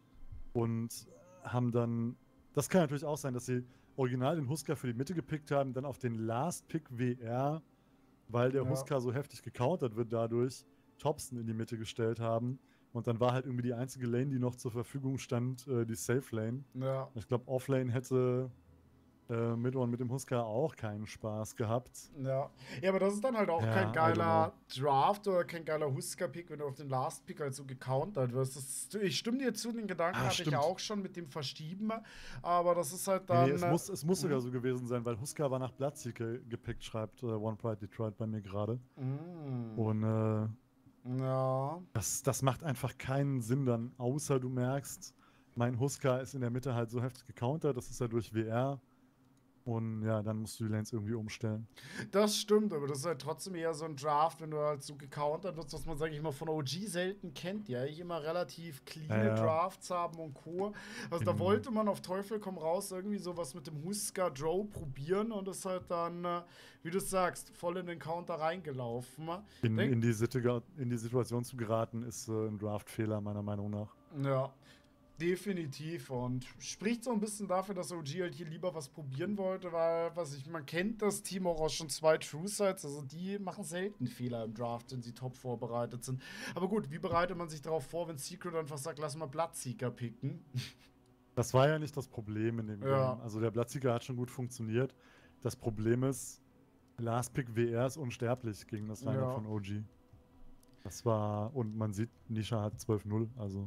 und haben dann, das kann natürlich auch sein, dass sie original den Huskar für die Mitte gepickt haben, dann auf den Last Pick W R, weil der ja. Huskar so heftig gecountert wird dadurch, Thompson in die Mitte gestellt haben. Und dann war halt irgendwie die einzige Lane, die noch zur Verfügung stand, äh, die Safe Lane. Ja. Ich glaube, Offlane hätte äh, Midone mit dem Huskar auch keinen Spaß gehabt. Ja, ja, aber das ist dann halt auch ja, kein geiler Draft oder kein geiler Huskar-Pick, wenn du auf den Last Pick halt so gecountert wirst. Das, ich stimme dir zu, den Gedanken ah, hatte stimmt. ich auch schon mit dem Verschieben, aber das ist halt dann... Nee, es muss, es muss sogar so gewesen sein, weil Huskar war nach Bloodseeker gepickt, schreibt äh, One Pride Detroit bei mir gerade. Mm. Und äh, ja. Das, das macht einfach keinen Sinn dann, außer du merkst, mein Huskar ist in der Mitte halt so heftig gecountert, das ist ja durch W R. Und ja, dann musst du die Lanes irgendwie umstellen. Das stimmt, aber das ist halt trotzdem eher so ein Draft, wenn du halt so gecountert wirst, was man, sag ich mal, von O G selten kennt, ja. Ich immer relativ clean ja, ja. Drafts haben und Co. Also genau. Da wollte man auf Teufel komm raus irgendwie sowas mit dem Huskar Drow probieren und ist halt dann, wie du sagst, voll in den Counter reingelaufen. In, in, die, Situ- in die Situation zu geraten, ist äh, ein Draft-Fehler, meiner Meinung nach. Ja. Definitiv und spricht so ein bisschen dafür, dass O G halt hier lieber was probieren wollte, weil, was ich, man kennt das Team auch aus schon zwei True Sides, also die machen selten Fehler im Draft, wenn sie top vorbereitet sind. Aber gut, wie bereitet man sich darauf vor, wenn Secret einfach sagt, lass mal Bloodseeker picken? Das war ja nicht das Problem in dem ja. Game. Also der Bloodseeker hat schon gut funktioniert. Das Problem ist, Last Pick W R ist unsterblich gegen das Lineup ja. von O G. Das war, und man sieht, Nisha hat zwölf null, also...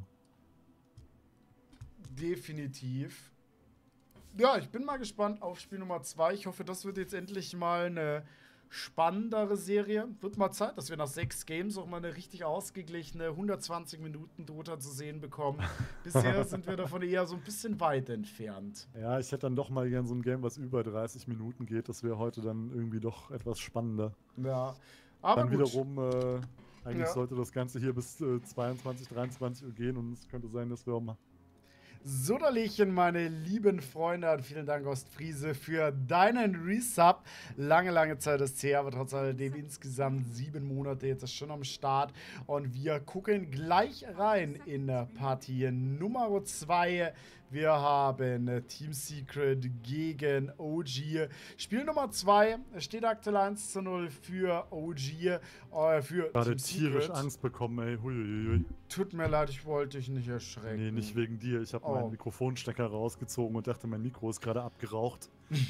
Definitiv. Ja, ich bin mal gespannt auf Spiel Nummer zwei. Ich hoffe, das wird jetzt endlich mal eine spannendere Serie. Wird mal Zeit, dass wir nach sechs Games auch mal eine richtig ausgeglichene hundertzwanzig Minuten Dota zu sehen bekommen. Bisher sind wir davon eher so ein bisschen weit entfernt. Ja, ich hätte dann doch mal gern so ein Game, was über dreißig Minuten geht. Das wäre heute dann irgendwie doch etwas spannender. Ja, aber dann gut. wiederum, äh, eigentlich ja. sollte das Ganze hier bis äh, zweiundzwanzig, dreiundzwanzig Uhr gehen und es könnte sein, dass wir auch mal Soderlichen, meine lieben Freunde, und vielen Dank, Ostfriese, für deinen Resub. Lange, lange Zeit ist es her, aber trotz alledem insgesamt sieben Monate jetzt ist schon am Start. Und wir gucken gleich rein in Partie Nummer zwei. Wir haben Team Secret gegen O G. Spiel Nummer zwei steht aktuell eins zu null für O G. Äh, für Gerade tierisch Angst bekommen, ey. Huiuiui. Tut mir leid, ich wollte dich nicht erschrecken. Nee, nicht wegen dir. Ich habe oh. meinen Mikrofonstecker rausgezogen und dachte, mein Mikro ist gerade abgeraucht.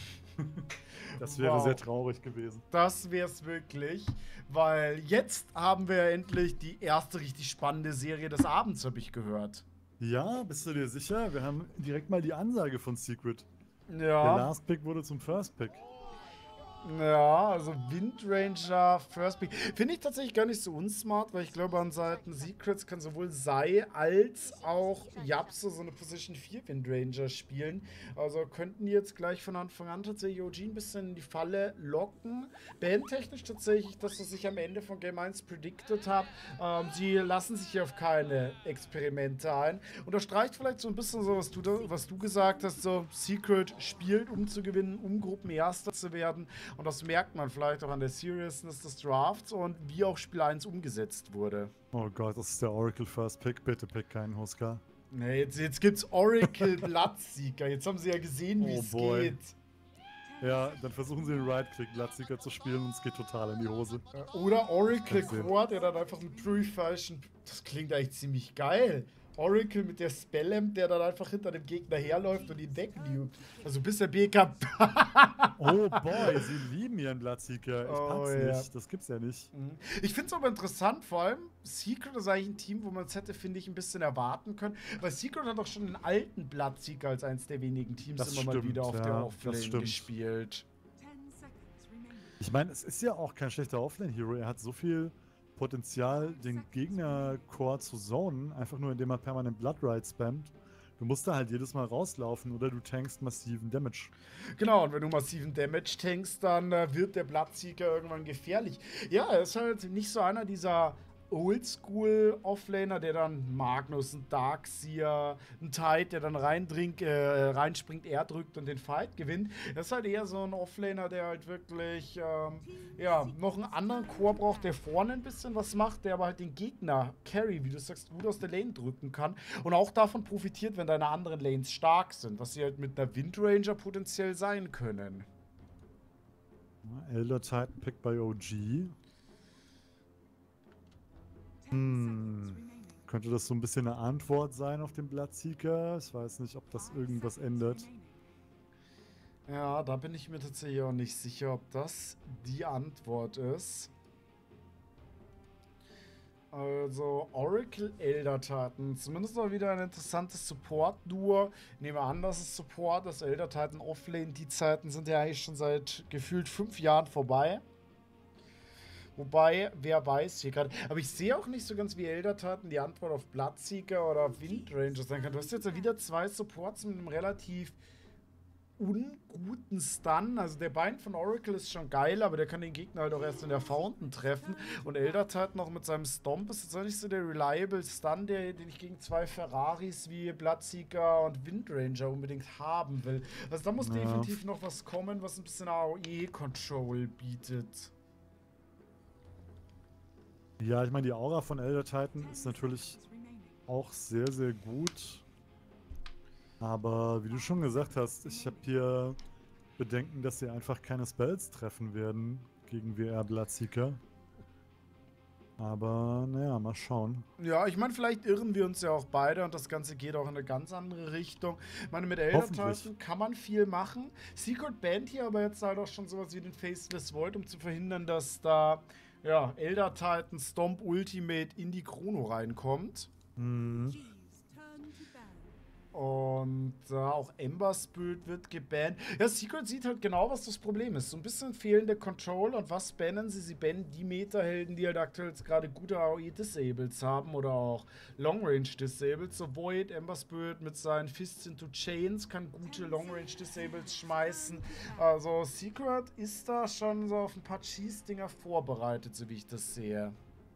Das wäre wow. sehr traurig gewesen. Das wäre es wirklich, weil jetzt haben wir endlich die erste richtig spannende Serie des Abends, habe ich gehört. Ja, bist du dir sicher? Wir haben direkt mal die Ansage von Secret. Ja. Der Last Pick wurde zum First Pick. Ja, also Windranger, First Pick. Finde ich tatsächlich gar nicht so unsmart, weil ich glaube, an Seiten Secrets kann sowohl Sai als auch Yapse so eine Position vier Windranger spielen. Also könnten die jetzt gleich von Anfang an tatsächlich O G ein bisschen in die Falle locken. Bandtechnisch tatsächlich, das, was ich am Ende von Game eins predicted habe. Ähm, sie lassen sich hier auf keine Experimente ein. Unterstreicht vielleicht so ein bisschen so, was du, da, was du gesagt hast, so Secret spielt, um zu gewinnen, um Gruppenerster zu werden. Und das merkt man vielleicht auch an der Seriousness des Drafts und wie auch Spiel eins umgesetzt wurde. Oh Gott, das ist der Oracle First Pick. Bitte pick keinen Huskar. Nee, jetzt, jetzt gibt's Oracle Bloodseeker. Jetzt haben sie ja gesehen, wie es oh geht. Ja, dann versuchen sie den Right-Click Bloodseeker zu spielen und es geht total in die Hose. Oder Oracle Core, der dann einfach einen Purification. Das klingt eigentlich ziemlich geil. Oracle mit der Spellamp, der dann einfach hinter dem Gegner herläuft und ihn wegnugt. Also bis der B K. Oh boy, sie lieben ihren Bloodseeker. Ich oh, pack's ja. nicht. Das gibt's ja nicht. Ich find's aber interessant, vor allem Secret ist eigentlich ein Team, wo man es hätte, finde ich, ein bisschen erwarten können. Weil Secret hat auch schon den alten Bloodseeker als eines der wenigen Teams das immer stimmt, mal wieder auf ja, der Offlane gespielt. Ich meine, es ist ja auch kein schlechter Offlane-Hero. Er hat so viel Potenzial, den Gegner-Core zu zonen, einfach nur indem er permanent Bloodrite spammt. Du musst da halt jedes Mal rauslaufen oder du tankst massiven Damage. Genau, und wenn du massiven Damage tankst, dann äh, wird der Blattsieger irgendwann gefährlich. Ja, er ist halt nicht so einer dieser Oldschool-Offlaner, der dann Magnus, ein Darkseer, ein Tide, der dann reindringt, äh, reinspringt, er drückt und den Fight gewinnt. Das ist halt eher so ein Offlaner, der halt wirklich ähm, ja, noch einen anderen Core braucht, der vorne ein bisschen was macht, der aber halt den Gegner Carry, wie du sagst, gut aus der Lane drücken kann und auch davon profitiert, wenn deine anderen Lanes stark sind, was sie halt mit einer Windranger potenziell sein können. Ja, Elder Titan Pick bei O G. Hm. Könnte das so ein bisschen eine Antwort sein auf den Bloodseeker? Ich weiß nicht, ob das irgendwas ändert. Ja, da bin ich mir tatsächlich auch nicht sicher, ob das die Antwort ist. Also Oracle Elder Titan, zumindest mal wieder ein interessantes Support-Duo. Nehmen wir an, dass es Support, das Elder Titan Offlane, die Zeiten sind ja eigentlich schon seit gefühlt fünf Jahren vorbei. Wobei, wer weiß hier gerade. Aber ich sehe auch nicht so ganz, wie Elder Titan die Antwort auf Bloodseeker oder Windranger sein kann. Du hast jetzt ja wieder zwei Supports mit einem relativ unguten Stun. Also der Bein von Oracle ist schon geil, aber der kann den Gegner halt auch erst in der Fountain treffen. Und Elder Titan noch mit seinem Stomp ist jetzt auch nicht so der reliable Stun, der, den ich gegen zwei Ferraris wie Bloodseeker und Windranger unbedingt haben will. Also da muss ja. definitiv noch was kommen, was ein bisschen A O E-Control bietet. Ja, ich meine, die Aura von Elder Titan ist natürlich auch sehr, sehr gut. Aber wie du schon gesagt hast, ich habe hier Bedenken, dass sie einfach keine Spells treffen werden gegen W R Bloodseeker. Aber naja, mal schauen. Ja, ich meine, vielleicht irren wir uns ja auch beide und das Ganze geht auch in eine ganz andere Richtung. Ich meine, mit Elder Titan kann man viel machen. Secret bannt hier aber jetzt halt auch schon sowas wie den Faceless Void, um zu verhindern, dass da ja, Elder Titan Stomp Ultimate in die Chrono reinkommt. Mhm. Und äh, auch Ember Spirit wird gebannt. Ja, Secret sieht halt genau, was das Problem ist. So ein bisschen fehlende Control. Und was bannen sie? Sie bannen die Meta-Helden, die halt aktuell jetzt gerade gute A O E-Disables haben oder auch Long-Range-Disables. So Void, Ember Spirit mit seinen Fists into Chains kann gute Long-Range-Disables schmeißen. Also Secret ist da schon so auf ein paar Cheese-Dinger vorbereitet, so wie ich das sehe.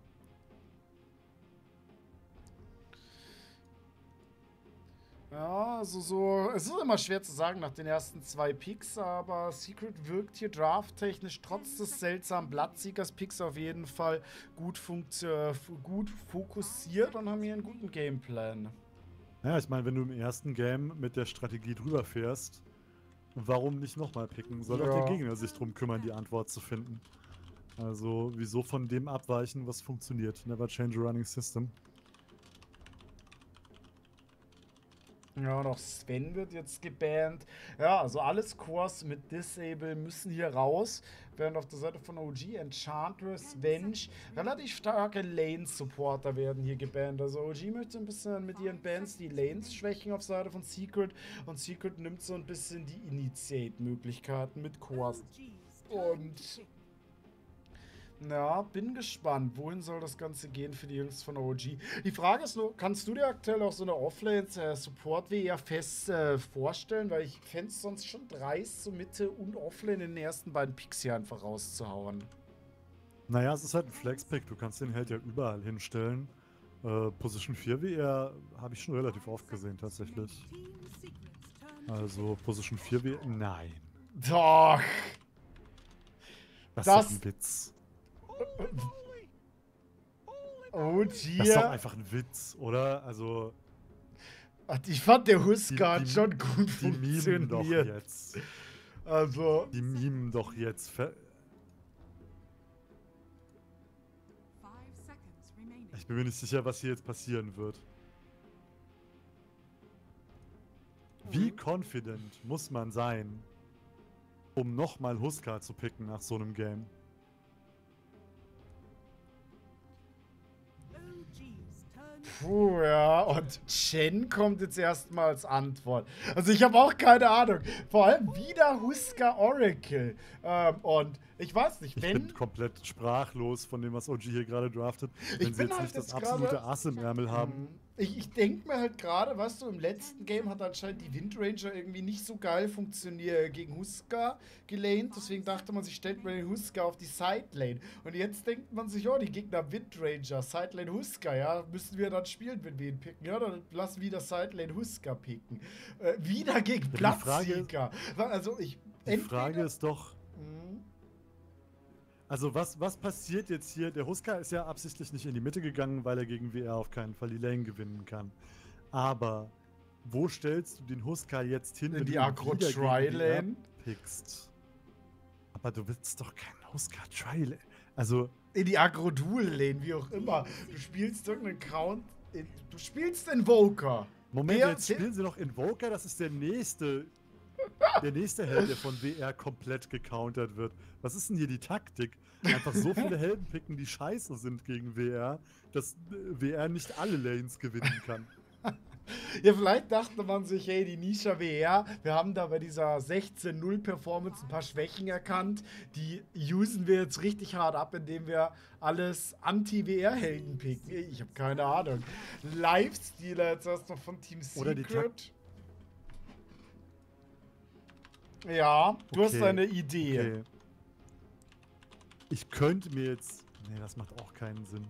Ja, also so, es ist immer schwer zu sagen nach den ersten zwei Picks, aber Secret wirkt hier drafttechnisch trotz des seltsamen Bloodseekers-Picks auf jeden Fall gut, gut fokussiert und haben hier einen guten Gameplan. Ja, ich meine, wenn du im ersten Game mit der Strategie drüber fährst, warum nicht nochmal picken? Soll doch ja. der Gegner sich drum kümmern, die Antwort zu finden. Also, wieso von dem abweichen, was funktioniert? Never change a running system. Ja, und auch Sven wird jetzt gebannt. Ja, also alles Cores mit Disable müssen hier raus. Während auf der Seite von O G Enchantress, Venge, relativ starke Lane-Supporter werden hier gebannt. Also O G möchte ein bisschen mit ihren Bans die Lanes schwächen auf Seite von Secret. Und Secret nimmt so ein bisschen die Initiate-Möglichkeiten mit Cores. Und ja, bin gespannt, wohin soll das Ganze gehen für die Jungs von O G. Die Frage ist nur, kannst du dir aktuell auch so eine Offlane-Support-W eher fest äh, vorstellen? Weil ich fände es sonst schon dreist, so Mitte und Offlane in den ersten beiden Picks hier einfach rauszuhauen. Naja, es ist halt ein Flex-Pick, du kannst den halt ja überall hinstellen. Äh, Position vier W R habe ich schon relativ oft gesehen, tatsächlich. Also, Position vier W R, nein. Doch! Das, das ist doch ein Witz. Oh, G. Das ist doch einfach ein Witz, oder? Also. Ich fand der Huskard schon gut die funktioniert. Mimen doch jetzt. Also. Die mimen doch jetzt. Ich bin mir nicht sicher, was hier jetzt passieren wird. Wie confident muss man sein, um nochmal Huskard zu picken nach so einem Game? Puh, ja. Und Chen kommt jetzt erstmal als Antwort. Also ich habe auch keine Ahnung. Vor allem wieder Husker Oracle. Ähm, und ich weiß nicht, Ich wenn... bin komplett sprachlos von dem, was O G hier gerade draftet. Ich Wenn sie bin jetzt halt nicht das jetzt absolute gerade- Ass im Ärmel haben. Ich, ich denke mir halt gerade, weißt du, im letzten Game hat anscheinend die Windranger irgendwie nicht so geil funktioniert gegen Husker gelaned. Deswegen dachte man sich, stellt man den Husker auf die Sidelane. Und jetzt denkt man sich, oh, die Gegner Windranger, Sidelane Husker, ja, müssen wir dann spielen, wenn wir ihn picken. Ja, dann lassen wir wieder Sidelane Husker picken. Äh, wieder gegen die Frage ist- Platzsieger. Also ich... Die Frage ist doch, Mhm. also was, was passiert jetzt hier? Der Husker ist ja absichtlich nicht in die Mitte gegangen, weil er gegen W R auf keinen Fall die Lane gewinnen kann. Aber wo stellst du den Husker jetzt hin, In wenn die du ihn Agro wieder gegen Tri W R Lane? pickst? Aber du willst doch keinen Husker Tri Lane. Also, In die Agro-Dual-Lane, wie auch immer. Du spielst irgendeinen Count... In, du spielst Invoker. Moment, Der- jetzt der- spielen sie noch Invoker, das ist der nächste, der nächste Held, der von W R komplett gecountert wird. Was ist denn hier die Taktik? Einfach so viele Helden picken, die scheiße sind gegen W R, dass äh, W R nicht alle Lanes gewinnen kann. Ja, vielleicht dachte man sich, hey, die Nisha W R, wir haben da bei dieser sechzehn null Performance ein paar Schwächen erkannt. Die usen wir jetzt richtig hart ab, indem wir alles Anti-W R-Helden picken. Ich habe keine Ahnung. Lifestealer jetzt erst noch von Team Oder die Secret. Ja, du hast Okay, eine Idee. Okay. Ich könnte mir jetzt... Nee, das macht auch keinen Sinn.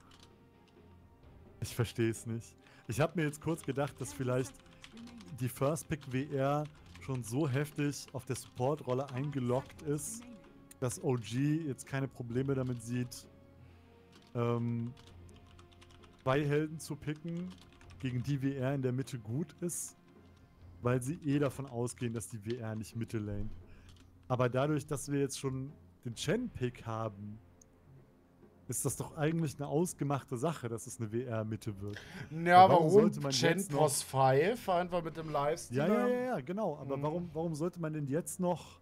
Ich verstehe es nicht. Ich habe mir jetzt kurz gedacht, dass vielleicht die First Pick W R schon so heftig auf der Support-Rolle eingeloggt ist, dass O G jetzt keine Probleme damit sieht, ähm, zwei Helden zu picken, gegen die W R in der Mitte gut ist, weil sie eh davon ausgehen, dass die W R nicht Mitte lane. Aber dadurch, dass wir jetzt schon den Chen-Pick haben, ist das doch eigentlich eine ausgemachte Sache, dass es eine W R-Mitte wird. Ja, warum warum? sollte man Chen jetzt noch- Pos fünf, einfach mit dem Ja, Lifestealer. ja, ja, ja, genau. Aber Mhm. warum, warum sollte man denn jetzt noch...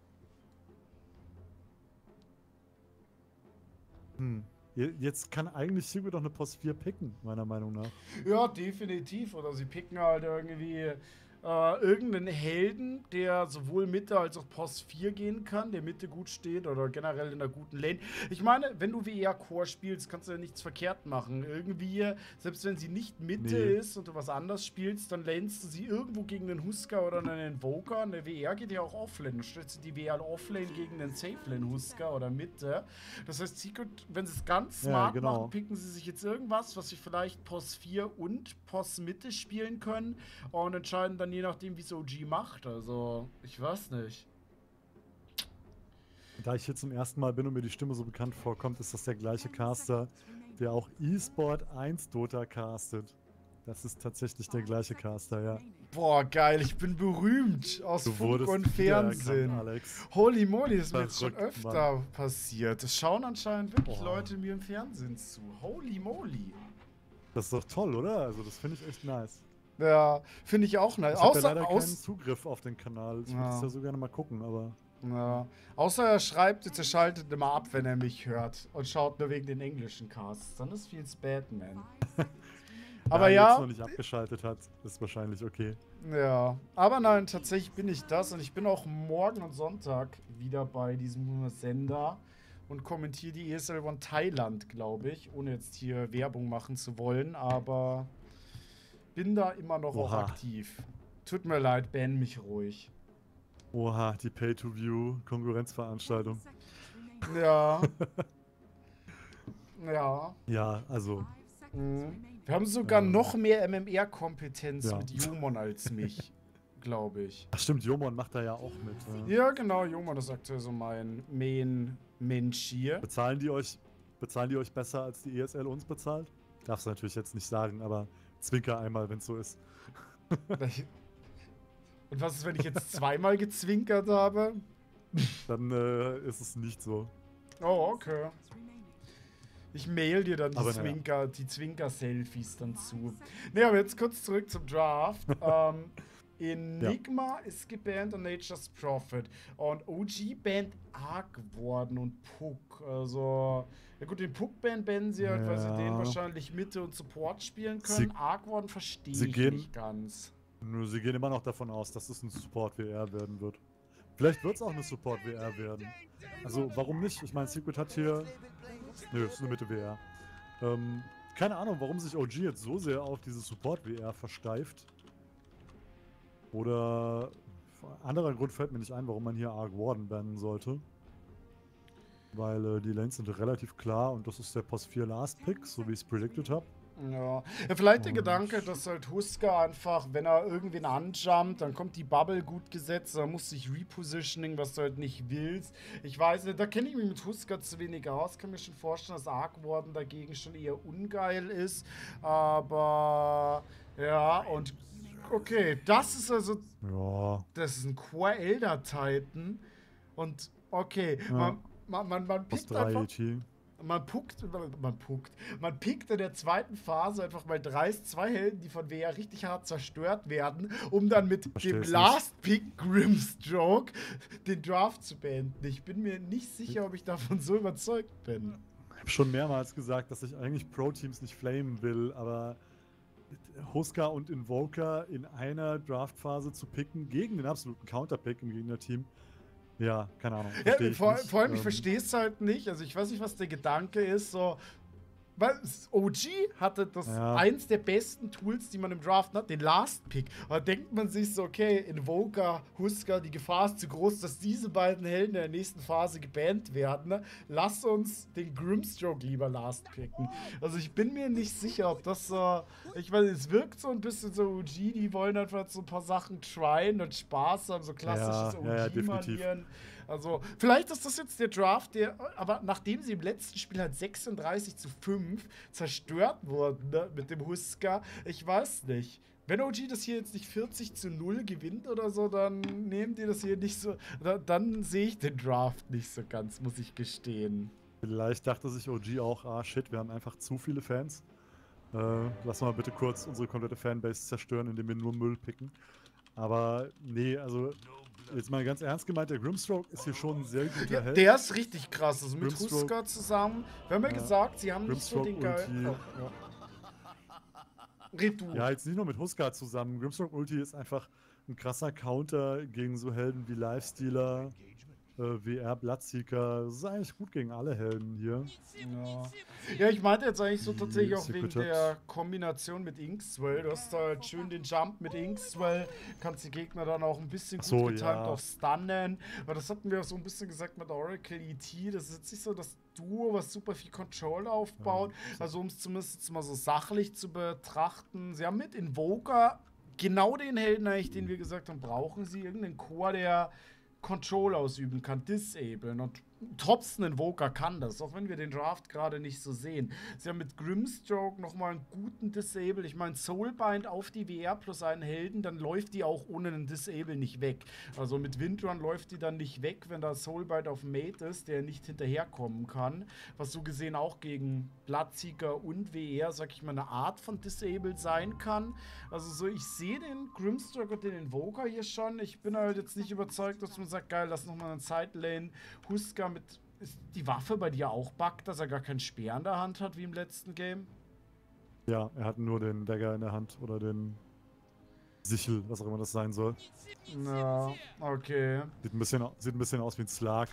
Hm. Je- Jetzt kann eigentlich Sigurd doch eine Post vier picken, meiner Meinung nach. Ja, definitiv. Oder sie picken halt irgendwie äh, irgendeinen Helden, der sowohl Mitte als auch Post vier gehen kann, der Mitte gut steht oder generell in einer guten Lane. Ich meine, wenn du W R Core spielst, kannst du ja nichts verkehrt machen. Irgendwie, selbst wenn sie nicht Mitte Nee. ist und du was anderes spielst, dann lanest du sie irgendwo gegen einen Husker oder einen Invoker. Eine W R geht ja auch offlane. Du stellst die W R offlane gegen einen Safelane Husker oder Mitte. Das heißt, Secret, wenn sie es ganz Ja, smart genau. machen, picken sie sich jetzt irgendwas, was sie vielleicht Post vier und Post Mitte spielen können und entscheiden dann je nachdem, wie es O G macht. Also, ich weiß nicht. Da ich hier zum ersten Mal bin und mir die Stimme so bekannt vorkommt, ist das der gleiche Caster, der auch eSport eins Dota castet. Das ist tatsächlich der gleiche Caster, ja. Boah, geil, ich bin berühmt aus Du Funk wurdest und wiedererkannt, Fernsehen. Alex. Holy moly, das ist mir jetzt schon Verrückt, öfter passiert. Es schauen anscheinend wirklich Boah. Leute mir im Fernsehen zu. Holy moly. Das ist doch toll, oder? Also das finde ich echt nice. Ja, finde ich auch nice. Ich habe ja Außer, leider keinen aus, Zugriff auf den Kanal. Ich Ja. würde es ja so gerne mal gucken, aber... ja. Außer er schreibt jetzt, er schaltet immer ab, wenn er mich hört und schaut nur wegen den englischen Casts. Dann ist viel Batman. Aber Wer ja, jetzt noch nicht abgeschaltet hat, ist wahrscheinlich okay. ja, aber nein, tatsächlich bin ich das und ich bin auch morgen und Sonntag wieder bei diesem Sender und kommentiere die E S L One Thailand, glaube ich, ohne jetzt hier Werbung machen zu wollen, aber bin da immer noch auch Oha. aktiv. Tut mir leid, ban mich ruhig. Oha, die Pay-to-View-Konkurrenzveranstaltung. Ja. Ja. Ja, also, Mhm. Wir haben sogar Ja. noch mehr M M R-Kompetenz Ja. mit Jomon als mich, glaube ich. ach stimmt, Jomon macht da ja auch mit. Ja. Ja, genau, Jomon ist aktuell so mein Main-Mensch hier. Bezahlen die euch, bezahlen die euch besser, als die E S L uns bezahlt? Darfst du natürlich jetzt nicht sagen, aber zwinker einmal, wenn es so ist. Und was ist, wenn ich jetzt zweimal gezwinkert habe? Dann äh, ist es nicht so. Oh, okay. Ich mail dir dann die Aber naja. Zwinker, die Zwinker-Selfies dann zu. Ne, aber jetzt kurz zurück zum Draft. ähm, Enigma ja. ist gebannt und Nature's Prophet. Und O G bannt Arc Warden und Puck. Also, ja gut, den Puck-Ban bannen sie halt, ja. weil sie den wahrscheinlich Mitte und Support spielen können. Sie, Arc Warden verstehe ich gehen, nicht ganz. Nur sie gehen immer noch davon aus, dass es ein Support-W R werden wird. Vielleicht wird es auch eine Support-W R werden. Also, warum nicht? Ich meine, Secret hat hier... Nö, es ist eine Mitte-W R. Ähm, keine Ahnung, warum sich O G jetzt so sehr auf diese Support-W R versteift. Oder anderer Grund fällt mir nicht ein, warum man hier Arc Warden bannen sollte. Weil äh, die Lanes sind relativ klar und das ist der Post vier Last Pick, so wie ich es predicted habe. Ja. ja, vielleicht der Gedanke, dass halt Husker einfach, wenn er irgendwen anjumpt, dann kommt die Bubble gut gesetzt, dann muss sich Repositioning, was du halt nicht willst. Ich weiß nicht, da kenne ich mich mit Husker zu wenig aus, kann mir schon vorstellen, dass Arc Warden dagegen schon eher ungeil ist, aber ja, und okay, das ist also, ja. das ist ein Core Elder Titan und okay, ja. man, man, man, man pickt einfach... Man puckt, man puckt, man pickt in der zweiten Phase einfach mal dreist zwei Helden, die von W R richtig hart zerstört werden, um dann mit dem Last Pick Grimstroke den Draft zu beenden. Ich bin mir nicht sicher, ob ich davon so überzeugt bin. Ich habe schon mehrmals gesagt, dass ich eigentlich Pro-Teams nicht flamen will, aber Husker und Invoker in einer Draftphase zu picken gegen den absoluten Counterpick im Gegnerteam. Ja, keine Ahnung. Ja, vor, vor allem, ich ähm, verstehe es halt nicht. Also ich weiß nicht, was der Gedanke ist. So, weil O G hatte das ja. eins der besten Tools, die man im Draft hat, den Last Pick. Da denkt man sich so, okay, Invoker, Husker, die Gefahr ist zu groß, dass diese beiden Helden in der nächsten Phase gebannt werden. Ne? Lass uns den Grimstroke lieber Last picken. Also ich bin mir nicht sicher, ob das so, ich weiß, es wirkt so ein bisschen so O G, die wollen einfach so ein paar Sachen tryen und Spaß haben, so klassisches ja, O G-Manieren. Ja, ja, also, vielleicht ist das jetzt der Draft, der, aber nachdem sie im letzten Spiel halt sechsunddreißig zu fünf zerstört wurden, ne, mit dem Husker, ich weiß nicht. Wenn O G das hier jetzt nicht vierzig zu null gewinnt oder so, dann nehmen die das hier nicht so, dann, dann sehe ich den Draft nicht so ganz, muss ich gestehen. Vielleicht dachte sich O G auch, ah shit, wir haben einfach zu viele Fans. Äh, lass mal bitte kurz unsere komplette Fanbase zerstören, indem wir nur Müll picken. Aber nee, also... Jetzt mal ganz ernst gemeint, der Grimstroke ist hier schon ein sehr guter ja, Held. Der ist richtig krass. Also mit Husker zusammen. Wir haben ja, ja gesagt, sie haben Grimstroke nicht so den geilen... Oh, ja. Red du. Ja, jetzt nicht nur mit Husker zusammen. Grimstroke Ulti ist einfach ein krasser Counter gegen so Helden wie Lifestealer, äh, W R, Bloodseeker. Das ist eigentlich gut gegen alle Helden hier. Ja, ja ich meinte jetzt eigentlich so tatsächlich auch wegen der Kombination mit Inkswell. Du hast da halt schön den Jump mit Inkswell, kannst die Gegner dann auch ein bisschen gut so, getimed ja. auch stunnen. Aber das hatten wir auch so ein bisschen gesagt mit Oracle E T. Das ist jetzt nicht so das Duo, was super viel Control aufbaut. Ja, also um es zumindest jetzt mal so sachlich zu betrachten. Sie haben mit Invoker genau den Helden eigentlich, den wir gesagt haben, brauchen sie. Irgendeinen Core, der Control ausüben kann, disablen. Und trotzdem Invoker kann das, auch wenn wir den Draft gerade nicht so sehen. Sie haben mit Grimstroke nochmal einen guten Disable. Ich meine, Soulbind auf die W R plus einen Helden, dann läuft die auch ohne einen Disable nicht weg. Also mit Windrun läuft die dann nicht weg, wenn da Soulbind auf Mate ist, der nicht hinterherkommen kann. Was so gesehen auch gegen Bloodseeker und W R, sag ich mal, eine Art von Disable sein kann. Also so, ich sehe den Grimstroke und den Invoker hier schon. Ich bin halt jetzt nicht überzeugt, dass man sagt, geil, lass nochmal eine Sidelane. Husker mit... Ist die Waffe bei dir auch buggt, dass er gar keinen Speer in der Hand hat, wie im letzten Game? Ja, er hat nur den Dagger in der Hand oder den Sichel, was auch immer das sein soll. Ja, okay. Sieht ein bisschen, sieht ein bisschen aus wie ein Slark.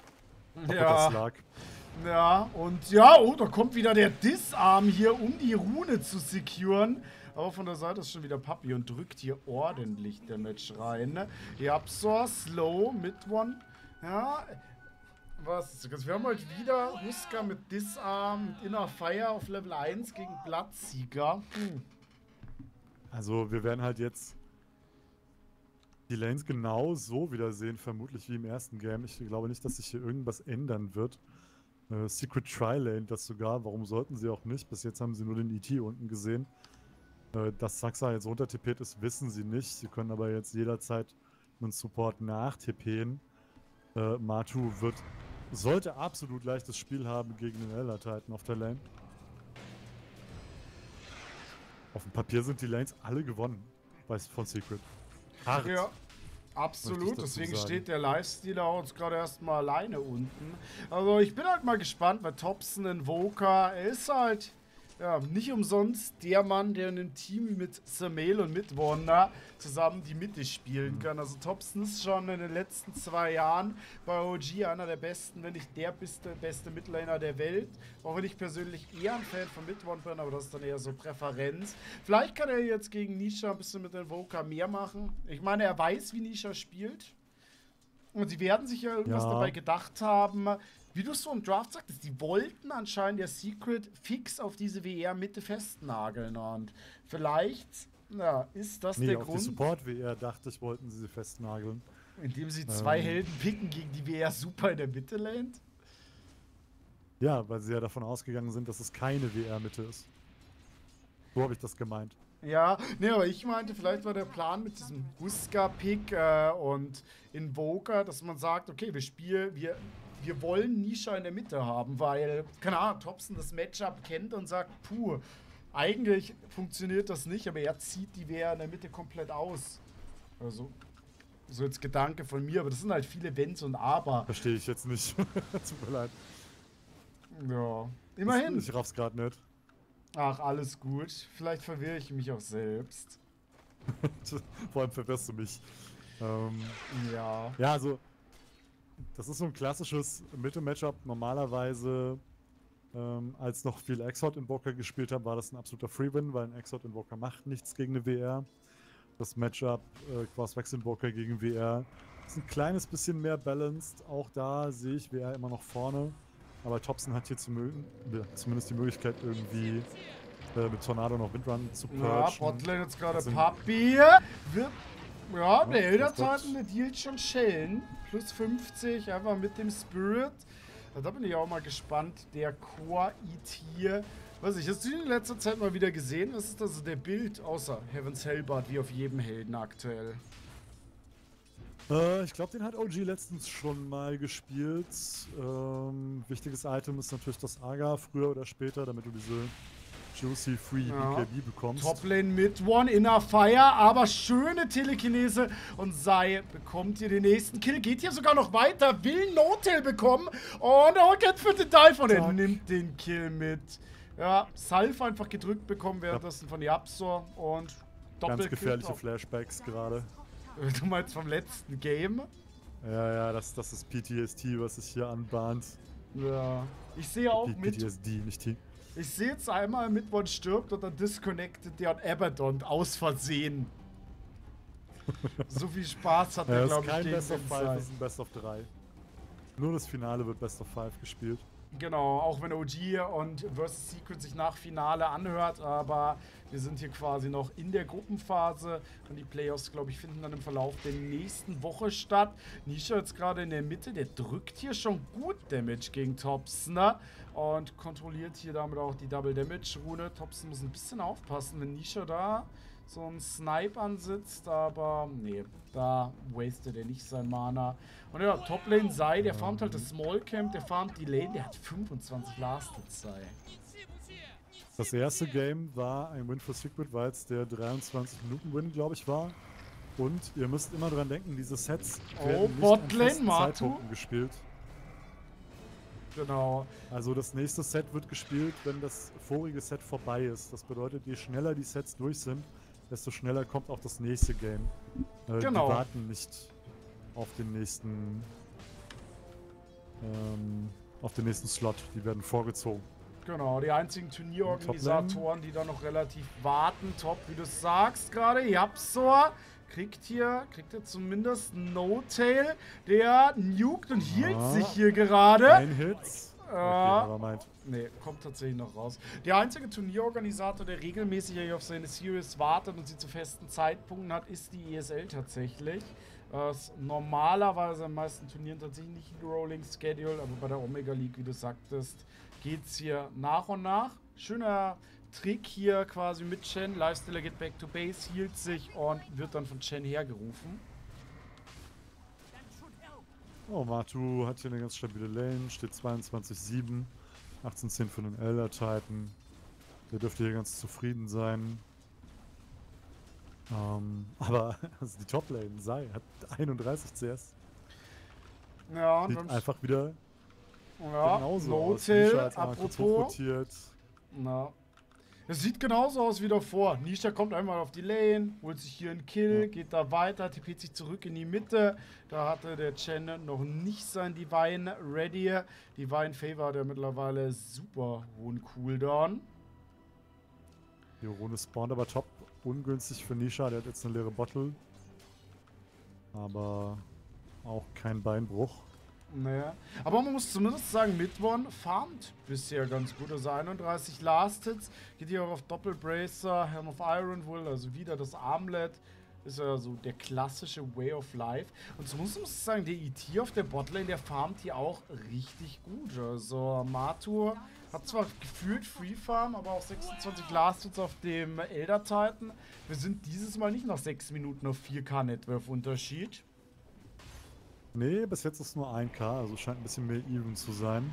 Ja. Slark. Ja, und ja, oh, da kommt wieder der Disarm hier, um die Rune zu securen. Aber von der Seite ist schon wieder Papi und drückt hier ordentlich Damage rein. Ne? Ihr habt so Slow mit One. Ja, was? Wir haben halt wieder Husker mit Disarm, mit Inner Fire auf Level eins gegen Bloodseeker. Hm. Also wir werden halt jetzt die Lanes genau so wiedersehen, vermutlich wie im ersten Game. Ich glaube nicht, dass sich hier irgendwas ändern wird. Äh, Secret Tri-Lane das sogar, warum sollten sie auch nicht? Bis jetzt haben sie nur den E T unten gesehen. Äh, dass Saxa jetzt runter-TP't ist, wissen sie nicht. Sie können aber jetzt jederzeit einen Support nach-TPen. Äh, Matu wird, sollte absolut leichtes Spiel haben gegen den Elder Titan auf der Lane. Auf dem Papier sind die Lanes alle gewonnen von Secret. hart. Ja. Absolut, deswegen sagen. steht der Lifestealer auch uns gerade erstmal alleine unten. Also ich bin halt mal gespannt, weil Thompson Invoker, er ist halt ja, nicht umsonst der Mann, der in einem Team mit Samel und mit Wanda zusammen die Mitte spielen Mhm. kann. Also Thompson ist schon in den letzten zwei Jahren bei O G einer der besten, wenn nicht der beste, beste Midlaner der Welt. Auch wenn ich persönlich eher ein Fan von Mid-One bin, aber das ist dann eher so Präferenz. Vielleicht kann er jetzt gegen Nisha ein bisschen mit Invoker mehr machen. Ich meine, er weiß, wie Nisha spielt. Und sie werden sich ja irgendwas Ja. dabei gedacht haben. Wie du es so im Draft sagtest, die wollten anscheinend der Secret fix auf diese W R-Mitte festnageln. Und vielleicht ja, ist das Nee, der auf die Grund, Support-W R dachte ich, wollten sie sie festnageln. indem sie zwei Ähm. Helden picken, gegen die W R super in der Mitte landet. Ja, weil sie ja davon ausgegangen sind, dass es keine W R-Mitte ist. So habe ich das gemeint. Ja, nee, aber ich meinte, vielleicht war der Plan mit diesem Huska-Pick äh, und Invoker, dass man sagt, okay, wir spielen, wir, wir wollen Nisha in der Mitte haben, weil, keine Ahnung, Thompson das Matchup kennt und sagt, puh, eigentlich funktioniert das nicht, aber er zieht die W R in der Mitte komplett aus. Also, so jetzt Gedanke von mir, aber das sind halt viele Wenns und Aber. Verstehe ich jetzt nicht. Tut mir leid. Ja, immerhin. Ich raff's gerade nicht. Ach, alles gut. Vielleicht verwirre ich mich auch selbst. Vor allem verwirrst du mich. Ähm, Ja. ja, also, das ist so ein klassisches Mitte-Matchup. Normalerweise, ähm, als noch viel Exort-Invoker gespielt haben, war das ein absoluter Free-Win, weil ein Exort-Invoker macht nichts gegen eine W R. Das Matchup äh, Quas-Vex-Invoker gegen W R ist ein kleines bisschen mehr balanced. Auch da sehe ich W R immer noch vorne. Aber Thompson hat hier zum, zumindest die Möglichkeit, irgendwie äh, mit Tornado noch Windrun zu Ja, purgen. Botlane jetzt gerade Also- Papi. Wird, ja, der Ja, Elderzeiten, der dealt schon Schellen. Plus fünfzig, einfach mit dem Spirit. Ja, da bin ich auch mal gespannt. Der Core E T. Weiß ich, hast du ihn in letzter Zeit mal wieder gesehen? Was ist das, der Bild außer Heaven's Hellbart, wie auf jedem Helden aktuell? Äh, ich glaube, den hat O G letztens schon mal gespielt. Ähm, wichtiges Item ist natürlich das Aga, früher oder später, damit du diese Juicy Free Ja. B K B bekommst. Toplane mit One, Inner Fire, aber schöne Telekinese und Sai bekommt hier den nächsten Kill, geht hier sogar noch weiter, will No-Tail bekommen und auch geht für den Dive und er Zack. nimmt den Kill mit. Ja, Salve einfach gedrückt bekommen währenddessen von Yapsor und Ganz Doppelkill. gefährliche Flashbacks gerade. Du meinst vom letzten Game? Ja, ja, das, das ist P T S D, was sich hier anbahnt. Ja. Ich sehe auch P mit, T S D, nicht T. ich sehe jetzt einmal mit One stirbt und dann disconnected der und Abaddon aus Versehen. So viel Spaß hat Ja, er, das ist glaube ich, kein gegen Best of den Five, Sai. das ist ein Best of drei. Nur das Finale wird Best of Five gespielt. Genau, auch wenn O G und Versus Secret sich nach Finale anhört, aber wir sind hier quasi noch in der Gruppenphase und die Playoffs, glaube ich, finden dann im Verlauf der nächsten Woche statt. Nisha jetzt gerade in der Mitte, der drückt hier schon gut Damage gegen Thompson, ne? Und kontrolliert hier damit auch die Double Damage Rune. Thompson muss ein bisschen aufpassen, wenn Nisha da so ein Snipe ansitzt, aber nee, da wastet er nicht sein Mana. Und ja, Toplane Sai, der farmt halt das Small Camp, der farmt die Lane, der hat fünfundzwanzig Lasted Sai. Das erste Game war ein Win für Secret, weil es der dreiundzwanzig Minuten Win, glaube ich, war. Und ihr müsst immer dran denken, diese Sets Oh, werden nicht Botlane, an festen Matu. Zeitpunkten gespielt. Genau. Also das nächste Set wird gespielt, wenn das vorige Set vorbei ist. Das bedeutet, je schneller die Sets durch sind, desto schneller kommt auch das nächste Game. Äh, Genau. Die warten nicht auf den nächsten ähm, auf den nächsten Slot. Die werden vorgezogen. Genau, die einzigen Turnierorganisatoren, die da noch relativ warten. Top, wie du es sagst gerade. Yapsor kriegt hier, kriegt er zumindest No-Tail. Der nukt und hielt Ja. sich hier gerade. Ein Hit. Okay, aber meint. Nee, kommt tatsächlich noch raus. Der einzige Turnierorganisator, der regelmäßig hier auf seine Series wartet und sie zu festen Zeitpunkten hat, ist die E S L tatsächlich. Das normalerweise in den meisten Turnieren tatsächlich nicht ein Rolling Schedule, aber bei der Omega League, wie du sagtest, geht es hier nach und nach. Schöner Trick hier quasi mit Chen. Lifestealer geht back to base, hielt sich und wird dann von Chen hergerufen. Oh, Matu hat hier eine ganz stabile Lane, steht zweiundzwanzig sieben, achtzehn zehn für den Elder Titan. Der dürfte hier ganz zufrieden sein. Ähm, aber also die Toplane, Sai, hat einunddreißig C S. Ja, und Sieht dann einfach wieder ja, genauso aus. No-Till, Nisha hat mal kurz apropos. hochrotiert. Na. Es sieht genauso aus wie davor. Nisha kommt einmal auf die Lane, holt sich hier einen Kill, Ja. geht da weiter, tippet sich zurück in die Mitte. Da hatte der Chen noch nicht sein Divine ready. Divine Favor hat ja mittlerweile super hohen Cooldown. Die Rune spawnt aber top. Ungünstig für Nisha, der hat jetzt eine leere Bottle. Aber auch kein Beinbruch. Naja. Aber man muss zumindest sagen, Midone farmt bisher ganz gut. Also einunddreißig Last Hits. Geht hier auch auf Doppelbracer, Helm of Iron wohl, also wieder das Armlet. Ist ja so der klassische Way of Life. Und zumindest muss ich sagen, der E T auf der Botlane, der farmt hier auch richtig gut. Also Matur hat zwar gefühlt Free Farm, aber auch sechsundzwanzig Last Hits auf dem Elder Titan. Wir sind dieses Mal nicht nach sechs Minuten auf vier K Networth Unterschied. Nee, bis jetzt ist nur ein K, also scheint ein bisschen mehr even zu sein.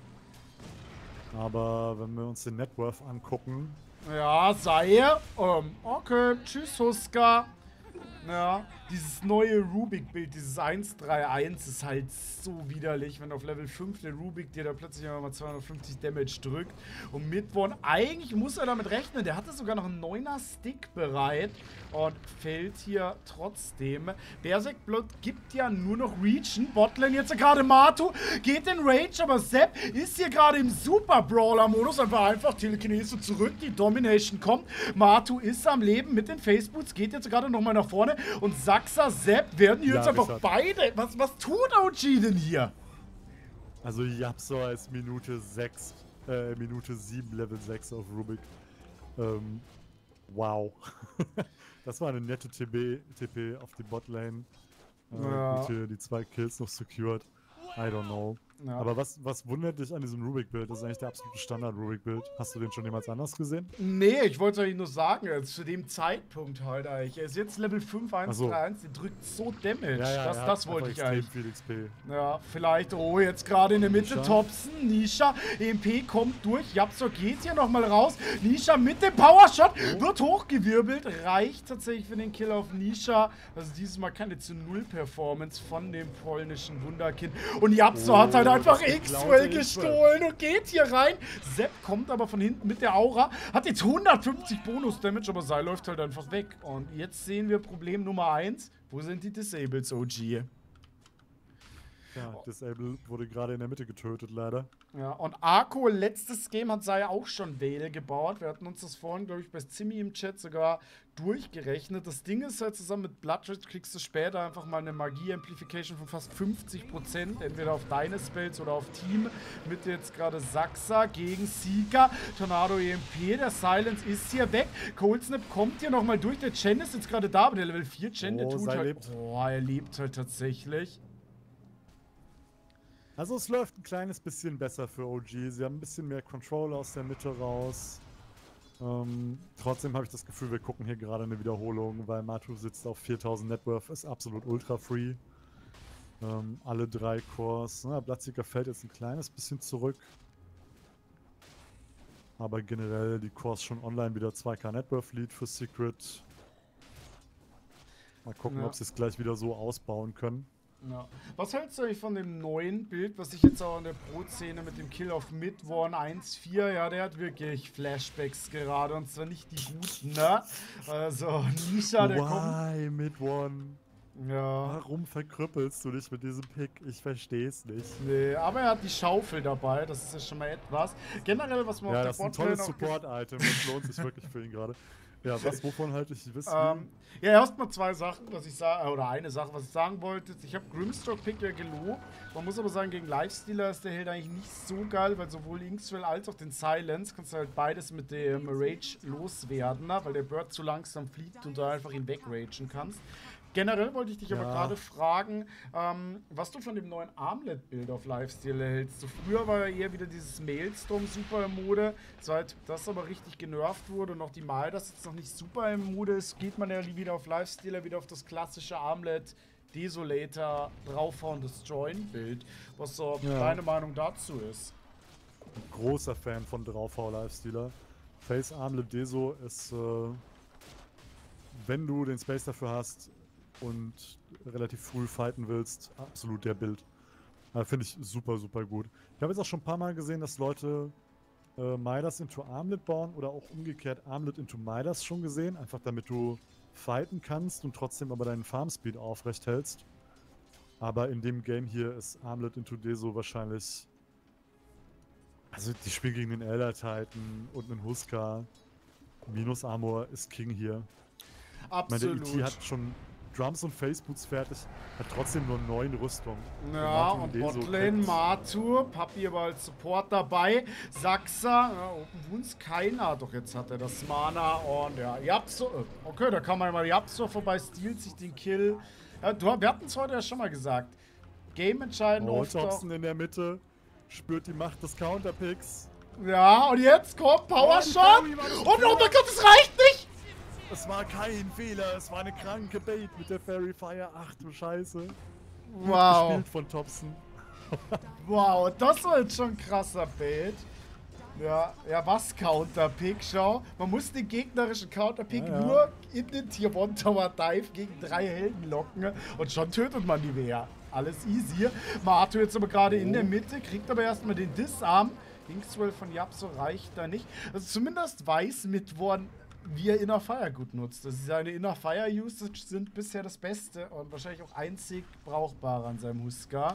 Aber wenn wir uns den Networth angucken. Ja, sei. Ähm, okay, tschüss, Huska. Ja, dieses neue Rubik-Bild, dieses eins drei eins ist halt so widerlich, wenn auf Level fünf der Rubik dir da plötzlich mal zweihundertfünfzig Damage drückt. Und Midone, eigentlich muss er damit rechnen, der hatte sogar noch einen neuner Stick bereit und fällt hier trotzdem. Berserk Blood gibt ja nur noch Region. Botlane jetzt gerade Matu, geht in Rage, aber Sepp ist hier gerade im Super-Brawler-Modus, einfach einfach Telekinese zurück, die Domination kommt. Matu ist am Leben mit den Faceboots, geht jetzt gerade nochmal nach vorne. Und Saxa, Sepp werden hier Ja, jetzt einfach Richard. beide. Was, was tut O G denn hier? Also Yapsor ist Minute sechs, äh, Minute sieben, Level sechs auf Rubik. Ähm, wow. Das war eine nette T B, T P auf die Botlane. Äh, Ja. Gut hier die zwei Kills noch secured. I don't know. Ja. Aber was, was wundert dich an diesem Rubik-Bild? Das ist eigentlich der absolute Standard-Rubik-Bild. Hast du den schon jemals anders gesehen? Nee, ich wollte euch nur sagen, jetzt zu dem Zeitpunkt halt eigentlich. Er ist jetzt Level fünf, eins Ach so. drei eins, der drückt so Damage. das er das hat wollte einfach ich extrem eigentlich. viel X P. Ja, vielleicht, oh, jetzt gerade in der Mitte Nisha. Thompson, Nisha, E M P kommt durch, Yapsor geht hier nochmal raus, Nisha mit dem Powershot, Oh. wird hochgewirbelt, reicht tatsächlich für den Kill auf Nisha, also dieses Mal keine zu null Performance von dem polnischen Wunderkind und Yapsor Oh, hat halt einfach das X-Well geklaute X-Well. gestohlen und geht hier rein, Sepp kommt aber von hinten mit der Aura, hat jetzt hundertfünfzig Bonus-Damage, aber Sai läuft halt einfach weg und jetzt sehen wir Problem Nummer eins, wo sind die Disables, O G? Ja, Disable wurde gerade in der Mitte getötet, leider. Ja, und Arco, letztes Game hat Sai auch schon Vale gebaut. Wir hatten uns das vorhin, glaube ich, bei Zimmy im Chat sogar durchgerechnet. Das Ding ist halt, zusammen mit Bloodred kriegst du später einfach mal eine Magie-Amplification von fast fünfzig Prozent. Entweder auf deine Spells oder auf Team. Mit jetzt gerade Saxa gegen Seeker. Tornado E M P, der Silence ist hier weg. Cold Snap kommt hier nochmal durch. Der Chen ist jetzt gerade da, aber der Level vier Chen, der Oh, tut Sai halt... lebt. Oh, er lebt halt tatsächlich. Also es läuft ein kleines bisschen besser für O G. Sie haben ein bisschen mehr Control aus der Mitte raus. Ähm, trotzdem habe ich das Gefühl, wir gucken hier gerade eine Wiederholung, weil Matu sitzt auf viertausend Networth, ist absolut ultra free. Ähm, alle drei Cores. Na, Bloodseeker fällt jetzt ein kleines bisschen zurück. Aber generell die Cores schon online wieder zwei K Networth Lead für Secret. Mal gucken, Ja. ob sie es gleich wieder so ausbauen können. Ja. Was hältst du eigentlich von dem neuen Bild, was ich jetzt auch in der Pro-Szene mit dem Kill auf Mid-One eins vier, ja, der hat wirklich Flashbacks gerade und zwar nicht die guten, ne? Also, Nisha, der kommt. Why, Mid One? Ja. Warum verkrüppelst du dich mit diesem Pick? Ich versteh's nicht. Nee, aber er hat die Schaufel dabei, das ist ja schon mal etwas. Generell, was man Ja, auf das ist der ein tolles Botlane auch Support-Item. Das lohnt sich wirklich für ihn gerade. Ja, was, wovon halte ich wissen? Ähm, ja, erstmal zwei Sachen, was ich sage, oder eine Sache, was ich sagen wollte. Ich habe Grimstroke-Pick ja gelobt. Man muss aber sagen, gegen Lifestealer ist der Held eigentlich nicht so geil, weil sowohl Inkswell als auch den Silence kannst du halt beides mit dem Rage loswerden, ne? Weil der Bird zu langsam fliegt und du einfach ihn wegragen kannst. Generell wollte ich dich aber Ja. gerade fragen, ähm, was du von dem neuen Armlet-Bild auf Lifesteal hältst. So früher war ja eher wieder dieses Maelstrom super im Mode. Seit das aber richtig genervt wurde und auch die Mal, das jetzt noch nicht super im Mode ist, geht man ja wieder auf Lifestealer, wieder auf das klassische Armlet Desolator draufhauen, destroyen Bild. Was so Ja. deine Meinung dazu ist? Ein großer Fan von Draufhau Lifestealer. Face Armlet Deso ist äh, wenn du den Space dafür hast und relativ früh fighten willst, absolut der Bild. Äh, Finde ich super, super gut. Ich habe jetzt auch schon ein paar Mal gesehen, dass Leute äh, Midas into Armlet bauen oder auch umgekehrt Armlet into Midas schon gesehen. Einfach damit du fighten kannst und trotzdem aber deinen Farmspeed aufrecht hältst. Aber in dem Game hier ist Armlet into Deso wahrscheinlich... Also die spielen gegen den Elder Titan und einen Huskar. Minus Armor ist King hier. Absolut. Ich meine, der E T hat schon Drums und Faceboots fertig, hat trotzdem nur neun Rüstungen. Ja, und Botlane, Matu, Papi aber als Support dabei. Saxa, ja, Open Wounds keiner. Doch jetzt hat er das Mana und ja, Yapso. Okay, da kann man mal Yapso vorbei, stiehlt sich den Kill. Ja, du, wir hatten es heute ja schon mal gesagt. Game entscheidend oh, oft auch. in der Mitte, spürt die Macht des Counterpicks. Ja, und jetzt kommt Power Shot. Und oh mein Gott, das reicht nicht! Es war kein Fehler, es war eine kranke Bait mit der Fairy Fire. Ach du Scheiße. Wow. Gespielt von Thompson. Wow, das war jetzt schon ein krasser Bait. Ja, ja, was Counterpick? Schau, man muss den gegnerischen Counterpick ja, ja. nur in den Tier one Tower Dive gegen drei Helden locken und schon tötet man die Wehr. Alles easy. Matu jetzt aber gerade oh. in der Mitte, kriegt aber erstmal den Disarm. Inkswell von Yapso reicht da nicht. Also zumindest weiß Midworn, wie er Inner Fire gut nutzt. Also seine Inner Fire Usage sind bisher das Beste und wahrscheinlich auch einzig brauchbar an seinem Huskar.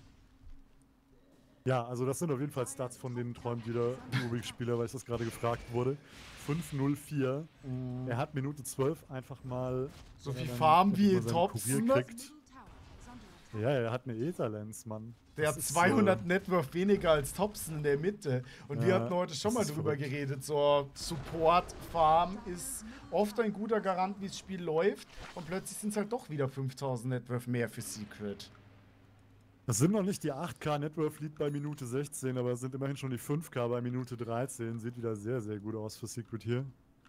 Ja, also das sind auf jeden Fall Stats, von denen träumt jeder Rubik-Spieler, weil ich das gerade gefragt wurde. fünf null vier. Mm. Er hat Minute zwölf einfach mal... So viel Farm wie Thompson. Ja, er hat eine Ether-Lens, Mann. Der das hat zweihundert äh, Networth weniger als Thompson in der Mitte. Und ja, wir hatten heute schon mal drüber verrückt. geredet. So, Support-Farm ist oft ein guter Garant, wie das Spiel läuft. Und plötzlich sind es halt doch wieder fünftausend Networth mehr für Secret. Das sind noch nicht die acht K Networth Lead bei Minute sechzehn, aber es sind immerhin schon die fünf K bei Minute dreizehn. Sieht wieder sehr, sehr gut aus für Secret hier.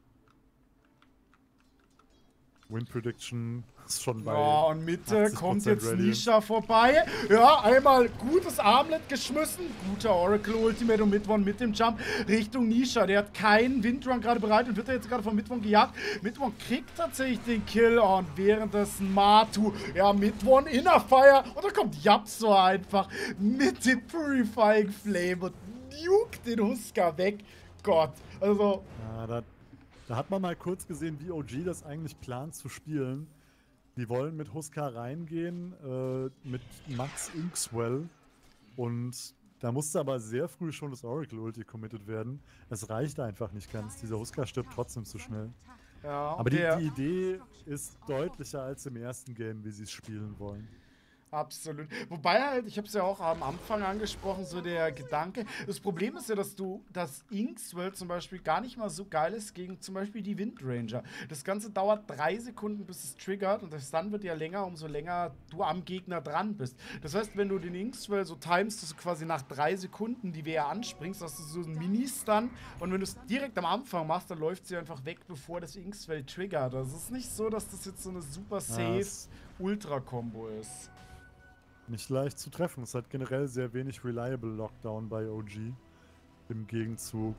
Win Prediction ist schon bei. Ja, und Mitte kommt jetzt ready. Nisha vorbei. Ja, einmal gutes Armlet geschmissen. Guter Oracle Ultimate und Midworn mit dem Jump Richtung Nisha. Der hat keinen Windrun gerade bereit und wird er jetzt gerade von Midworn gejagt. Midworn kriegt tatsächlich den Kill und währenddessen Matu. Ja, Midworn Inner Fire. Und da kommt Yapso einfach mit dem Purifying Flame und nuke den Huskar weg. Gott, also. Ja, das. Da hat man mal kurz gesehen, wie O G das eigentlich plant zu spielen. Die wollen mit Huskar reingehen, äh, mit Max Inkswell. Und da musste aber sehr früh schon das Oracle-Ulti committed werden. Es reicht einfach nicht ganz. Dieser Huskar stirbt trotzdem zu schnell. Ja, aber die, die Idee ist deutlicher als im ersten Game, wie sie es spielen wollen. Absolut. Wobei halt, ich habe es ja auch am Anfang angesprochen, so der Gedanke. Das Problem ist ja, dass du, dass Inkswell zum Beispiel gar nicht mal so geil ist gegen zum Beispiel die Windranger. Das Ganze dauert drei Sekunden, bis es triggert und das Stun wird ja länger, umso länger du am Gegner dran bist. Das heißt, wenn du den Inkswell so timest, dass du quasi nach drei Sekunden die Wehr anspringst, hast du so einen Mini-Stun und wenn du es direkt am Anfang machst, dann läuft sie einfach weg, bevor das Inkswell triggert. Also es ist nicht so, dass das jetzt so eine super safe Ultra-Kombo ist. Nicht leicht zu treffen. Es hat generell sehr wenig reliable Lockdown bei O G. Im Gegenzug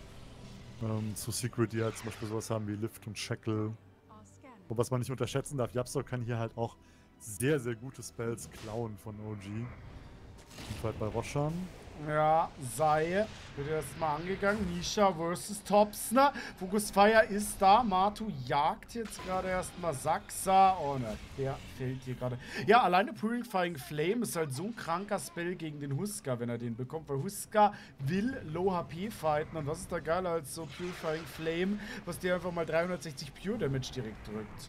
ähm, zu Secret, die halt zum Beispiel sowas haben wie Lift und Shackle. Und was man nicht unterschätzen darf, Yapso kann hier halt auch sehr, sehr gute Spells klauen von O G. Und halt bei Roshan. Ja, sei. Wird erstmal angegangen. Nisha versus Thompson. Focus Fire ist da. Matu jagt jetzt gerade erstmal Saxa. Oh ne, der fällt hier gerade. Ja, alleine Purifying Flame ist halt so ein kranker Spell gegen den Huskar, wenn er den bekommt. Weil Huskar will Low H P fighten. Und was ist da geiler als so Purifying Flame, was dir einfach mal dreihundertsechzig Pure Damage direkt drückt.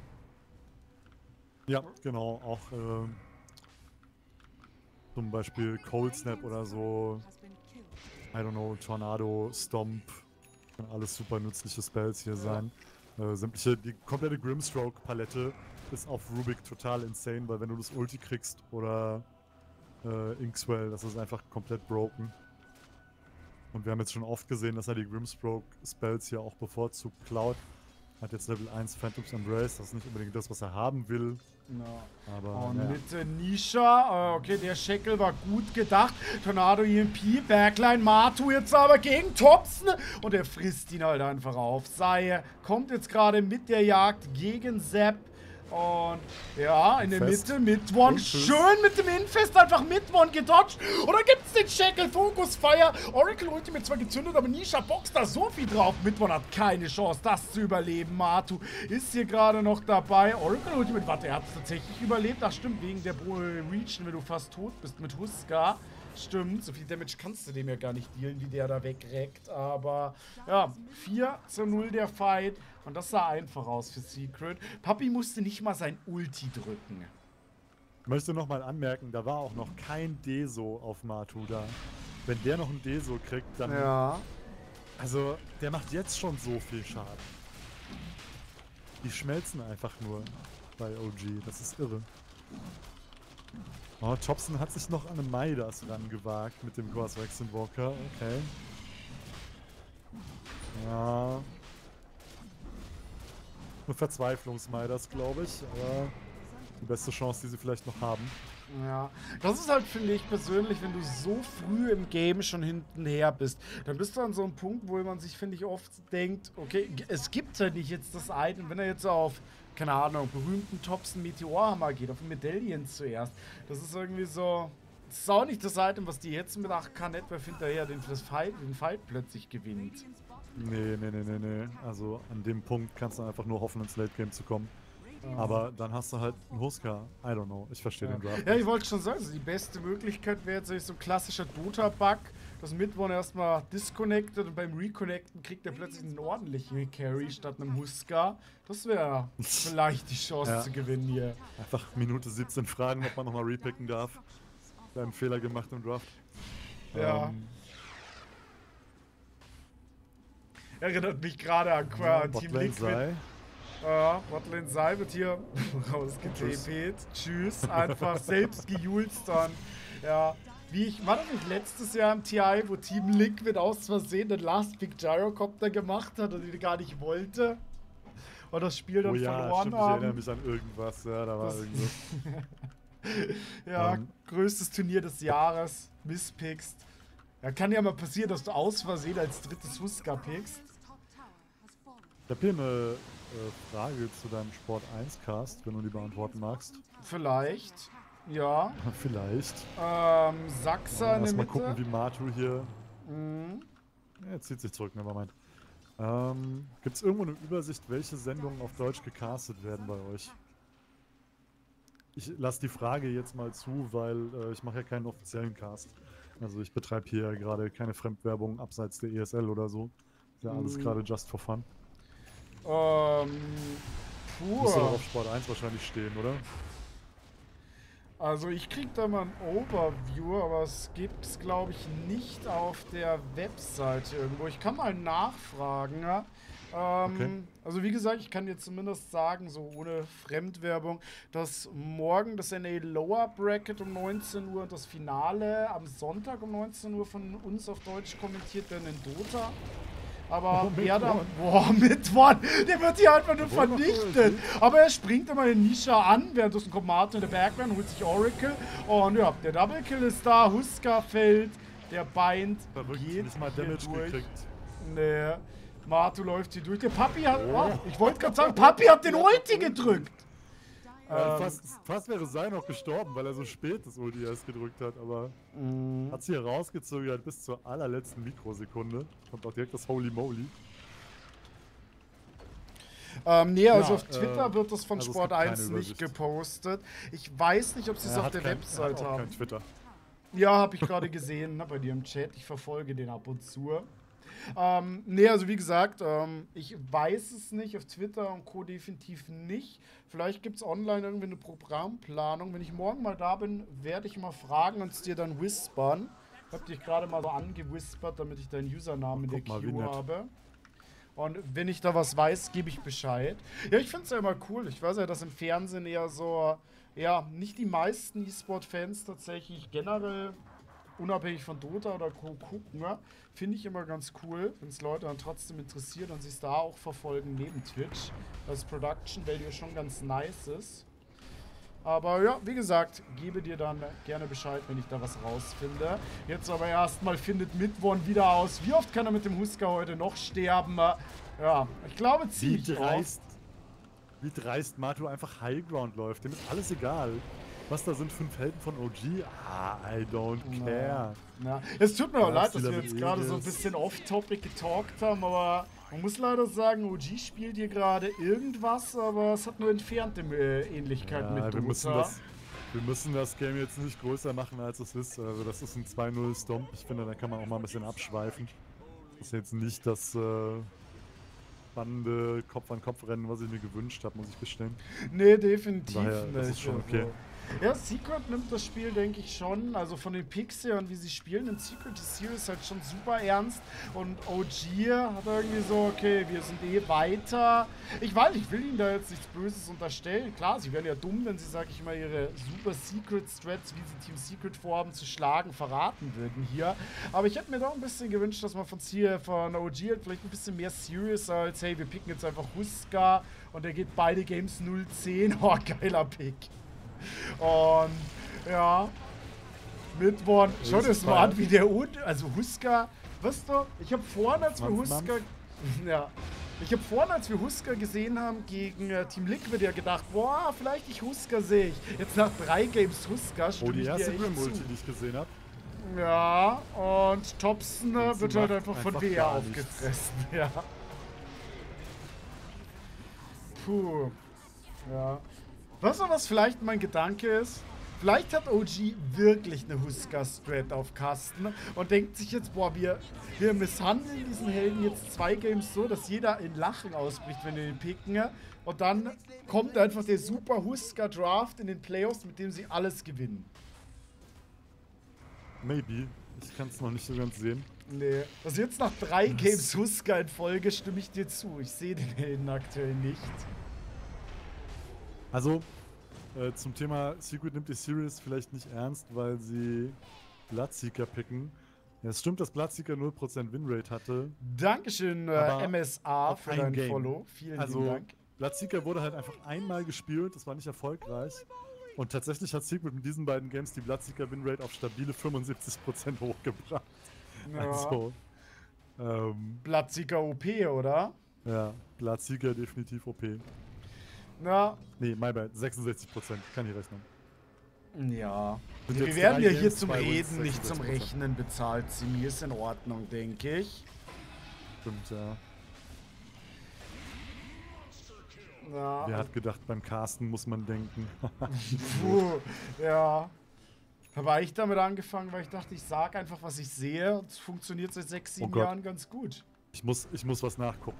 Ja, genau. Auch ähm zum Beispiel Cold Snap oder so, I don't know, Tornado, Stomp, können alles super nützliche Spells hier sein. Äh, sämtliche, die komplette Grimstroke-Palette ist auf Rubik total insane, weil wenn du das Ulti kriegst oder äh, Inkswell, das ist einfach komplett broken. Und wir haben jetzt schon oft gesehen, dass er die Grimstroke-Spells hier auch bevorzugt klaut. Hat jetzt Level eins Phantoms Embrace, das ist nicht unbedingt das, was er haben will. Ja. Aber, Und naja. mit äh, Nisha, äh, okay, der Shackle war gut gedacht. Tornado E M P, Backline Matu jetzt aber gegen Thompson. Und er frisst ihn halt einfach auf. Sei kommt jetzt gerade mit der Jagd gegen Sepp. Und ja, in der Fest. Mitte mit One. Schön mit dem Infest einfach mit One gedodged. Und dann gibt es den Shackle, Focus Fire. Oracle Ultimate zwar gezündet, aber Nisha boxt da so viel drauf. Mit One hat keine Chance, das zu überleben. Matu ist hier gerade noch dabei. Oracle Ultimate, warte, er hat es tatsächlich überlebt. Ach stimmt, wegen der Region, wenn du fast tot bist mit Huska. Stimmt, so viel Damage kannst du dem ja gar nicht dealen, wie der da wegreckt. Aber ja, vier zu null der Fight. Und das sah einfach aus für Secret. Papi musste nicht mal sein Ulti drücken. Ich möchte nochmal anmerken, da war auch noch kein Deso auf Matu da. Wenn der noch ein Deso kriegt, dann... Ja. Also, der macht jetzt schon so viel Schaden. Die schmelzen einfach nur bei O G. Das ist irre. Oh, Thompson hat sich noch an eine Midas rangewagt mit dem Ghost Waxen Walker. Okay. Ja. Eine Verzweiflungs-Midas, glaube ich. Aber die beste Chance, die sie vielleicht noch haben. Ja, das ist halt, finde ich persönlich, wenn du so früh im Game schon hintenher bist, dann bist du an so einem Punkt, wo man sich, finde ich, oft denkt, okay, es gibt halt nicht jetzt das Item, wenn er jetzt auf, keine Ahnung, berühmten Thompson Meteorhammer geht, auf den Medaillons zuerst, das ist irgendwie so, das ist auch nicht das Item, was die jetzt mit acht K Network hinterher den, das Fight, den Fight plötzlich gewinnt. Nee, nee, nee, nee, nee. Also an dem Punkt kannst du einfach nur hoffen, ins Late Game zu kommen. Aber dann hast du halt einen Huska. I don't know. Ich verstehe Ja. den Draft. Ja, ich wollte schon sagen, also die beste Möglichkeit wäre jetzt so ein klassischer Dota-Bug, dass Midone erstmal disconnected und beim Reconnecten kriegt er plötzlich einen ordentlichen Carry statt einem Huska. Das wäre vielleicht die Chance Ja. zu gewinnen hier. Einfach Minute siebzehn fragen, ob man nochmal repicken darf. Wir haben einen Fehler gemacht im Draft. Ja. Ähm, Erinnert mich gerade an, ja, an Team Botlane Liquid. sei. Ja, Botlane sei wird hier rausgetapet. Tschüss, einfach selbst gejulst dann. Ja, wie ich, war das nicht letztes Jahr im T I, wo Team Liquid aus Versehen den Last Pick Gyrocopter gemacht hat und ihn gar nicht wollte? Und das Spiel dann Oh ja, verloren stimmt, ich haben. erinnere mich an irgendwas. Ja, da war Das- irgendwas. Ja, Ähm. größtes Turnier des Jahres, misspickst. Ja, kann ja mal passieren, dass du aus Versehen als drittes Huska pickst. Ich habe hier eine äh, Frage zu deinem Sport eins Cast, wenn du die beantworten magst. Vielleicht, ja. Vielleicht. Ähm, Sachsa in Lass der mal Mitte. gucken, wie Matu hier... Mhm. Ja, er zieht sich zurück, nevermind. Ähm, Gibt es irgendwo eine Übersicht, welche Sendungen auf Deutsch gecastet werden bei euch? Ich lasse die Frage jetzt mal zu, weil äh, ich mache ja keinen offiziellen Cast. Also ich betreibe hier gerade keine Fremdwerbung abseits der E S L oder so. Ist ja alles Mhm. gerade just for fun. Ähm, Müsste doch puh. auf Sport eins wahrscheinlich stehen, oder? Also ich krieg da mal ein Overview, aber es gibt es, glaube ich, nicht auf der Webseite irgendwo. Ich kann mal nachfragen, ja. Ähm, Okay. Also wie gesagt, ich kann dir zumindest sagen, so ohne Fremdwerbung, dass morgen das N A Lower Bracket um neunzehn Uhr und das Finale am Sonntag um neunzehn Uhr von uns auf Deutsch kommentiert werden in Dota. Aber Oh, mit wer da. One. Boah, mit One! Der wird hier einfach nur Der wurde noch vernichtet! cool, Aber er springt immer in Nisha an, während das ein Kommat in der Background holt sich Oracle. Und ja, der Double Kill ist da, Huska fällt, der Bind Verrückt, geht nicht mal hier Damage durch. gekriegt. Nee, Matu läuft hier durch. Der Papi hat. Oh, ich wollte gerade sagen, Papi hat den Ulti gedrückt! Ja, Ähm, fast, fast wäre Sai noch gestorben, weil er so spät das Ulti erst gedrückt hat, aber mh. hat sie hier rausgezögert bis zur allerletzten Mikrosekunde. Kommt auch direkt das Holy Moly. Ähm, nee, also Ja, auf Twitter äh, wird das von also es Sport gibt keine eins nicht Übersicht. gepostet. Ich weiß nicht, ob sie es Er auf hat der kein, er hat Website auch haben. kein Twitter. Ja, habe ich gerade gesehen, ne, bei dir im Chat. Ich verfolge den ab und zu. Ähm, nee, also wie gesagt, ähm, ich weiß es nicht, auf Twitter und Co. definitiv nicht. Vielleicht gibt es online irgendwie eine Programmplanung. Wenn ich morgen mal da bin, werde ich mal fragen und es dir dann whispern. Ich habe dich gerade mal so angewhispert, damit ich deinen Usernamen in der Guck mal, wie Queue nett. habe. Und wenn ich da was weiß, gebe ich Bescheid. Ja, ich finde es ja immer cool. Ich weiß ja, dass im Fernsehen eher so, ja, nicht die meisten E-Sport-Fans tatsächlich generell unabhängig von Dota oder Co. gucken, ja, finde ich immer ganz cool, wenn es Leute dann trotzdem interessiert und sich da auch verfolgen neben Twitch, dass Production Value schon ganz nice ist. Aber ja, wie gesagt, gebe dir dann gerne Bescheid, wenn ich da was rausfinde. Jetzt aber erstmal findet Midwon wieder aus. Wie oft kann er mit dem Husker heute noch sterben? Ja, ich glaube ziemlich wie oft. dreist, wie dreist Matu einfach Highground läuft. Dem ist alles egal. Was da sind, fünf Helden von O G? Ah, I don't care. Ja. Es tut mir auch Ja, leid, dass Stealer wir mit jetzt gerade so ein Aegis. bisschen off-topic getalkt haben, aber man muss leider sagen, O G spielt hier gerade irgendwas, aber es hat nur entfernte äh, Ähnlichkeit Ja, mit Dota. wir müssen, das, wir müssen das Game jetzt nicht größer machen, als es ist. Also das ist ein zwei null Stomp. Ich finde, da kann man auch mal ein bisschen abschweifen. Das ist jetzt nicht das äh, spannende Kopf-an-Kopf-Rennen, was ich mir gewünscht habe, muss ich gestehen. Nee, definitiv Daher, nicht. das ist schon okay. Also. Ja, Secret nimmt das Spiel, denke ich, schon, also von den Picks her und wie sie spielen, nimmt Secret die Series halt schon super ernst. Und O G hat irgendwie so, okay, wir sind eh weiter. Ich weiß, ich will ihnen da jetzt nichts Böses unterstellen. Klar, sie wären ja dumm, wenn sie, sag ich mal, ihre super Secret-Strats, wie sie Team Secret vorhaben, zu schlagen, verraten würden hier. Aber ich hätte mir doch ein bisschen gewünscht, dass man von, C von O G halt vielleicht ein bisschen mehr serious als, hey, wir picken jetzt einfach Huska und der geht beide Games null zehn. Oh, geiler Pick. Und ja, Midwon, schau dir das mal an, wie der und also Huska, weißt du, ich habe vorhin, als wir Huska, ja, ich habe vorhin, als wir Huska gesehen haben gegen äh, Team Liquid, ja gedacht, boah, vielleicht ich Huska sehe ich. Jetzt nach drei Games Huska stimme Oh, die ich erste dir echt Grim-Ulti, zu. die ich gesehen habe. Ja, und Thompson äh, wird halt einfach von einfach W R gar aufgefressen, ja. Puh, ja. Weißt du, was vielleicht mein Gedanke ist? Vielleicht hat O G wirklich eine Huska-Strat auf Kasten und denkt sich jetzt, boah, wir, wir misshandeln diesen Helden jetzt zwei Games so, dass jeder in Lachen ausbricht, wenn wir ihn picken. Und dann kommt einfach der super Huska-Draft in den Playoffs, mit dem sie alles gewinnen. Maybe. Ich kann es noch nicht so ganz sehen. Nee. Also jetzt nach drei Games Huska in Folge stimme ich dir zu. Ich sehe den Helden aktuell nicht. Also, äh, zum Thema Secret nimmt die Series vielleicht nicht ernst, weil sie Bloodseeker picken. Ja, es stimmt, dass Bloodseeker null Prozent Winrate hatte. Dankeschön, äh, Aber M S A, auf für ein dein Game. Follow. Vielen Also, lieben Dank. Bloodseeker wurde halt einfach einmal gespielt, das war nicht erfolgreich. Und tatsächlich hat Secret mit diesen beiden Games die Bloodseeker Winrate auf stabile fünfundsiebzig Prozent hochgebracht. Ja. Also, ähm, Bloodseeker O P, oder? ja, Bloodseeker definitiv O P. Na, Nee, my bad, sechsundsechzig Prozent, kann ich rechnen. ja. Sind Wir jetzt werden drei ja hier Games, zum zwei Wins, Reden, nicht zum sechsundsechzig Prozent. Rechnen bezahlt. Sie mir ist in Ordnung, denke ich. Stimmt, ja. Ja, Wer hat gedacht, beim Casten muss man denken. puh, ja. Habe ich damit angefangen, weil ich dachte, ich sage einfach, was ich sehe. Und es funktioniert seit sechs, sieben Gott. Jahren ganz gut. Ich muss, ich muss was nachgucken.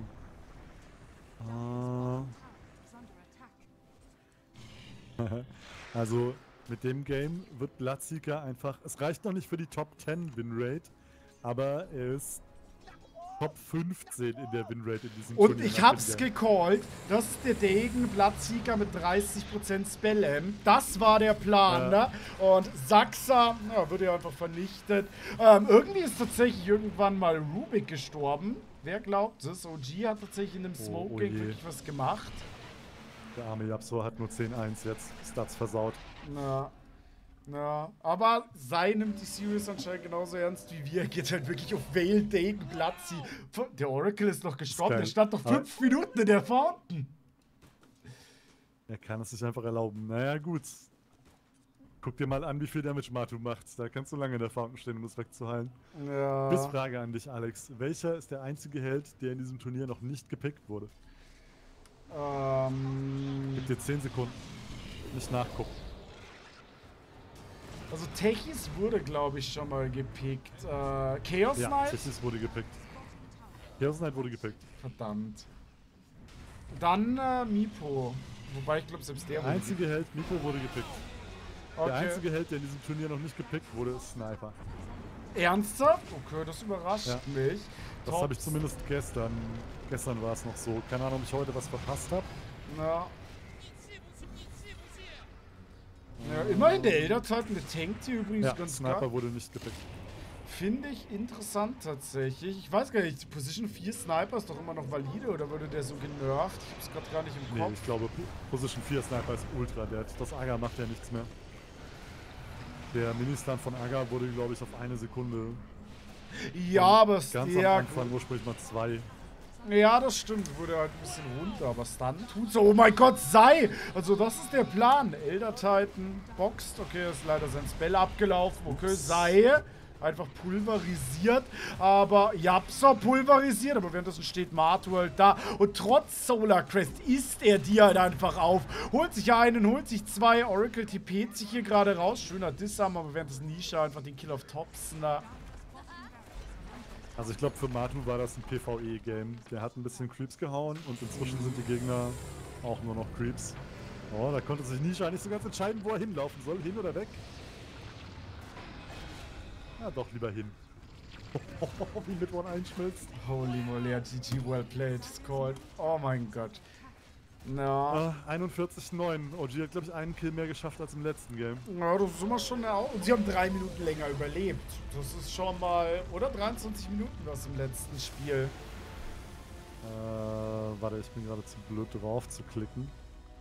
Äh. Also, mit dem Game wird Bloodseeker einfach... Es reicht noch nicht für die Top zehn Winrate, aber er ist Top fünfzehn in der Winrate in diesem Und Turnier ich nach hab's dem Game. gecallt, das ist der Degen Bloodseeker mit dreißig Prozent Spell-M. Das war der Plan, Ja. ne? Und Saxa, ja, wird ja einfach vernichtet. Ähm, irgendwie ist tatsächlich irgendwann mal Rubik gestorben. Wer glaubt es? O G hat tatsächlich in dem Oh, Smoking oh je. wirklich was gemacht. Der arme Japsor hat nur zehn eins jetzt. Stats versaut. Na, na, aber Sei nimmt die Series anscheinend genauso ernst wie wir. Er geht halt wirklich auf Vale, Degen, Platzi. Der Oracle ist doch gestorben. geil. Der stand doch Aber- fünf Minuten in der Fountain. Er kann es sich einfach erlauben. Naja, gut. Guck dir mal an, wie viel Damage Matu macht. Da kannst du lange in der Fountain stehen, um das wegzuheilen. Ja. Quizfrage an dich, Alex. Welcher ist der einzige Held, der in diesem Turnier noch nicht gepickt wurde? Ähm, Gib dir zehn Sekunden. Nicht nachgucken. also Techis wurde, glaube ich, schon mal gepickt. Äh, Chaos Ja, Knight? Techis wurde gepickt. Chaos Knight wurde gepickt. Verdammt. Dann äh, Mipo. Wobei ich glaube, selbst der Der einzige Held, Nico, wurde gepickt. Okay. Der einzige Held, der in diesem Turnier noch nicht gepickt wurde, ist Sniper. Ernsthaft? Okay, das überrascht Ja. mich. Das Top- habe ich zumindest gestern. Gestern war es noch so. Keine Ahnung, ob ich heute was verpasst habe. Ja. Ja, immerhin der Elder Titan, der tankt hier übrigens Ja, ganz Sniper geil. wurde nicht gepickt. Finde ich interessant tatsächlich. Ich weiß gar nicht, die Position vier Sniper ist doch immer noch valide oder wurde der so genervt? Ich hab's gerade gar nicht im Nee, Kopf. ich glaube, Position vier Sniper ist ultra dead. Das Aga macht ja nichts mehr. Der Ministan von Aga wurde, glaube ich, auf eine Sekunde. Ja, aber Ganz am ja, Anfang ursprünglich mal zwei. ja, das stimmt. Wurde halt ein bisschen runter, aber Stun tut so. Oh mein Gott, sei! Also, das ist der Plan. Elder Titan boxt. Okay, ist leider sein Spell abgelaufen. Okay, sei. Einfach pulverisiert. Aber Japsa pulverisiert. Aber währenddessen steht Martu halt da. Und trotz Solar Crest isst er die halt einfach auf. Holt sich einen, holt sich zwei. Oracle T P't sich hier gerade raus. Schöner Dissam, aber währenddessen Nisha einfach den Kill auf Thompson da. Also ich glaube, für Matu war das ein PvE-Game. Der hat ein bisschen Creeps gehauen und inzwischen sind die Gegner auch nur noch Creeps. Oh, da konnte sich Nisha nicht so ganz entscheiden, wo er hinlaufen soll. Hin oder weg? Ja, doch, lieber hin. Wie mit One einschmilzt. Holy moly, G G, well played, scored. Oh mein Gott. Na. Äh, einundvierzig neun. O G hat, glaube ich, einen Kill mehr geschafft als im letzten Game. Ja, das ist immer schon auch. Und sie haben drei Minuten länger überlebt. Das ist schon mal. Oder dreiundzwanzig Minuten was im letzten Spiel. Äh, warte, ich bin gerade zu blöd drauf zu klicken.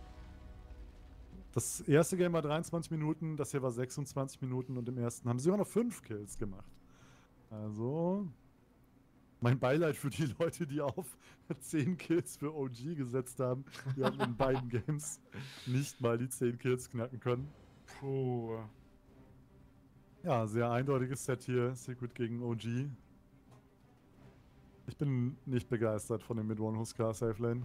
Das erste Game war dreiundzwanzig Minuten, das hier war sechsundzwanzig Minuten und im ersten haben sie sogar noch fünf Kills gemacht. Also, mein Beileid für die Leute, die auf zehn Kills für O G gesetzt haben. Die haben in beiden Games nicht mal die zehn Kills knacken können. Puh. Ja, sehr eindeutiges Set hier, Secret gegen O G. Ich bin nicht begeistert von dem Mid-One Huskar Safe Lane.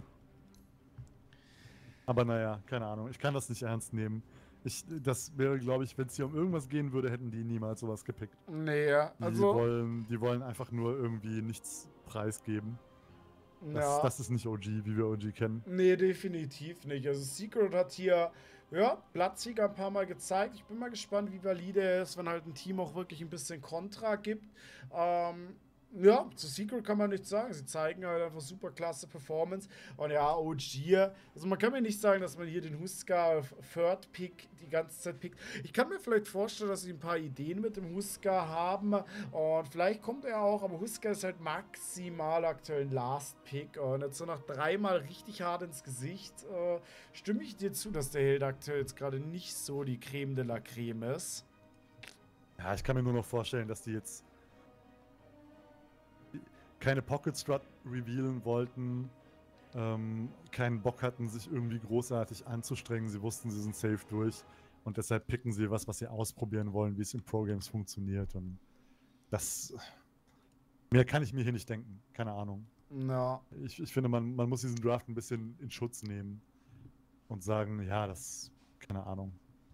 Aber naja, keine Ahnung, ich kann das nicht ernst nehmen. Ich, das wäre, glaube ich, wenn es hier um irgendwas gehen würde, hätten die niemals sowas gepickt. Nee, Die, also. wollen, die wollen einfach nur irgendwie nichts preisgeben. Das, Ja. das ist nicht O G, wie wir O G kennen. Nee, definitiv nicht. Also Secret hat hier, ja, Platzsieger ein paar Mal gezeigt. Ich bin mal gespannt, wie valide er ist, wenn halt ein Team auch wirklich ein bisschen Kontra gibt. Ähm, ja, zu Secret kann man nichts sagen. Sie zeigen halt einfach super klasse Performance. Und ja, O G, also man kann mir nicht sagen, dass man hier den Huskar auf Third Pick die ganze Zeit pickt. Ich kann mir vielleicht vorstellen, dass sie ein paar Ideen mit dem Huskar haben. Und vielleicht kommt er auch, aber Huskar ist halt maximal aktuell ein Last Pick. Und jetzt so nach dreimal richtig hart ins Gesicht, äh, stimme ich dir zu, dass der Held aktuell jetzt gerade nicht so die Creme de la Creme ist. Ja, ich kann mir nur noch vorstellen, dass die jetzt keine Pocket Strut revealen wollten, ähm, keinen Bock hatten, sich irgendwie großartig anzustrengen. Sie wussten, sie sind safe durch und deshalb picken sie was, was sie ausprobieren wollen, wie es in Pro-Games funktioniert. Und das. Mehr kann ich mir hier nicht denken. Keine Ahnung. Ja. Ich, ich finde, man, man muss diesen Draft ein bisschen in Schutz nehmen und sagen, ja, das. Keine Ahnung.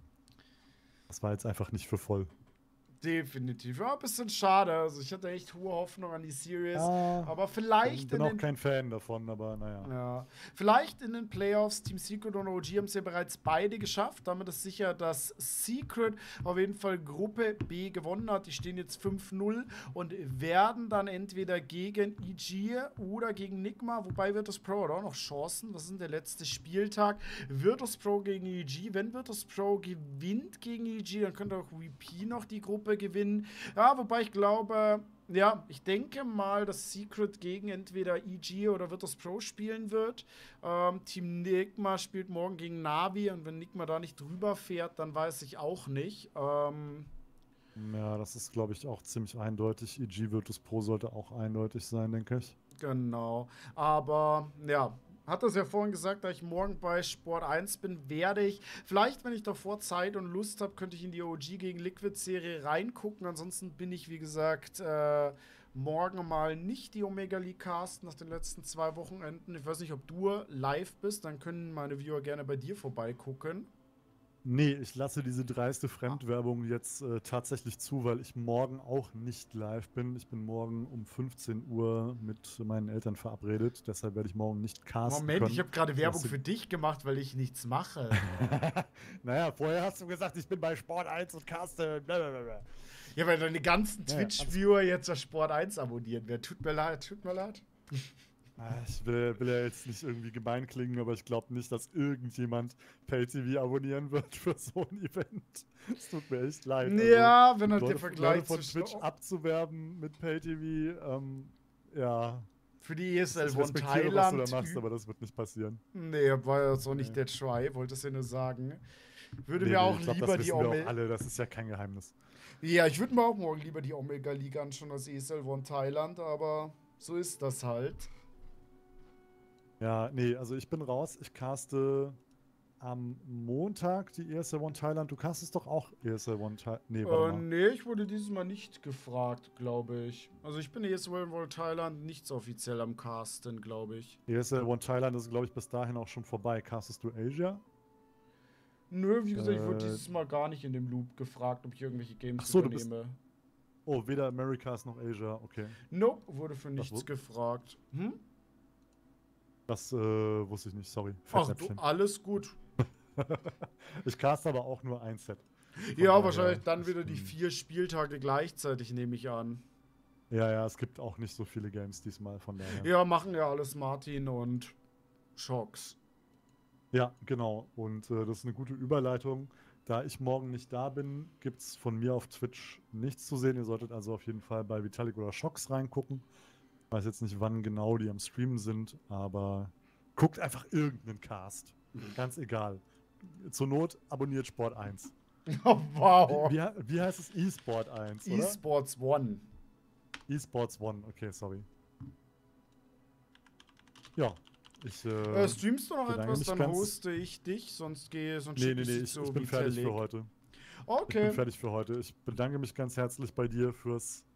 Das war jetzt einfach nicht für voll. Definitiv. Ja, ein bisschen schade. Also ich hatte echt hohe Hoffnung an die Series. Ah, aber Ich vielleicht bin in auch den, kein Fan davon, aber naja. ja, vielleicht in den Playoffs, Team Secret und O G haben es ja bereits beide geschafft. Damit ist sicher, dass Secret auf jeden Fall Gruppe B gewonnen hat. Die stehen jetzt fünf null und werden dann entweder gegen E G oder gegen Nigma. Wobei Virtus Pro hat auch noch Chancen. Das ist der letzte Spieltag. Virtus Pro gegen E G. Wenn Virtus Pro gewinnt gegen E G, dann könnte auch V P noch die Gruppe gewinnen. Ja, wobei ich glaube, ja, ich denke mal, dass Secret gegen entweder E G oder Virtus Pro spielen wird. Ähm, Team Nigma spielt morgen gegen Navi und wenn Nigma da nicht drüber fährt, dann weiß ich auch nicht. Ähm, Ja, das ist, glaube ich, auch ziemlich eindeutig. E G Virtus Pro sollte auch eindeutig sein, denke ich. genau. Aber ja. Hat das ja vorhin gesagt, da ich morgen bei Sport eins bin, werde ich, vielleicht, wenn ich davor Zeit und Lust habe, könnte ich in die O G gegen Liquid-Serie reingucken. Ansonsten bin ich, wie gesagt, äh, morgen mal nicht die Omega League casten nach den letzten zwei Wochenenden. Ich weiß nicht, ob du live bist, dann können meine Viewer gerne bei dir vorbeigucken. Nee, ich lasse diese dreiste Fremdwerbung jetzt äh, tatsächlich zu, weil ich morgen auch nicht live bin. Ich bin morgen um fünfzehn Uhr mit meinen Eltern verabredet. Deshalb werde ich morgen nicht casten Moment, können. ich habe gerade Werbung Lasse- für dich gemacht, weil ich nichts mache. Naja, vorher hast du gesagt, ich bin bei Sport eins und caste. Blablabla. Ja, weil deine ganzen Ja, ja, Twitch-Viewer jetzt auf Sport eins abonnieren werden. Tut mir leid, tut mir leid. Ah, Ich will, will ja jetzt nicht irgendwie gemein klingen, aber ich glaube nicht, dass irgendjemand Pay-T V abonnieren wird für so ein Event. Es tut mir echt leid. Ja, wenn halt Leute, der Vergleich Leute von zwischen- Twitch abzuwerben mit Pay-T V, ähm, ja. Für die E S L Ich One respektiere, was du da Thailand. machst, aber das wird nicht passieren. Nee, war jetzt auch nicht Nee. der Try, wollte es ja nur sagen. Würde Nee, mir nee, auch ich glaub, lieber das die wissen wir auch Omega. alle, das ist ja kein Geheimnis. Ja, ich würde mir auch morgen lieber die Omega League anschauen als E S L One Thailand, aber so ist das halt. Ja, nee, also ich bin raus. Ich caste am Montag die E S L One Thailand. Du castest doch auch E S L One Thailand. Nee, Äh, warte mal. nee, ich wurde dieses Mal nicht gefragt, glaube ich. Also ich bin E S L One Thailand nichts offiziell am Casten, glaube ich. E S L One Thailand ist, glaube ich, bis dahin auch schon vorbei. Castest du Asia? Nö, wie gesagt, ich wurde Äh, dieses Mal gar nicht in dem Loop gefragt, ob ich irgendwelche Games Ach so, du bist- übernehme. Oh, weder Americas noch Asia, okay. Nope, wurde für Das nichts wu- gefragt. Hm? Das äh, wusste ich nicht, sorry. Ach du, Fettnäpfchen. alles gut. Ich cast aber auch nur ein Set. Von Ja, daher, wahrscheinlich dann ich wieder die bin- vier Spieltage gleichzeitig, nehme ich an. Ja, ja, es gibt auch nicht so viele Games diesmal, von daher. Ja, machen ja alles Martin und Shocks. Ja, genau. Und äh, das ist eine gute Überleitung. Da ich morgen nicht da bin, gibt es von mir auf Twitch nichts zu sehen. Ihr solltet also auf jeden Fall bei Vitalik oder Shocks reingucken. Ich weiß jetzt nicht, wann genau die am Streamen sind, aber guckt einfach irgendeinen Cast. Ganz egal. Zur Not abonniert Sport eins. Oh, wow. Wie, wie, wie heißt es? eSport eins, oder? eSports One. eSports One, okay, sorry. Ja, ich. Äh, Äh, streamst du noch bedanke etwas, mich dann ganz- hoste ich dich, sonst gehe sonst nee, schicke nee, ich nee, dich ich, zu ich bin fertig für Vitalik. heute. Ich Okay. bin fertig für heute. Ich bedanke mich ganz herzlich bei dir fürs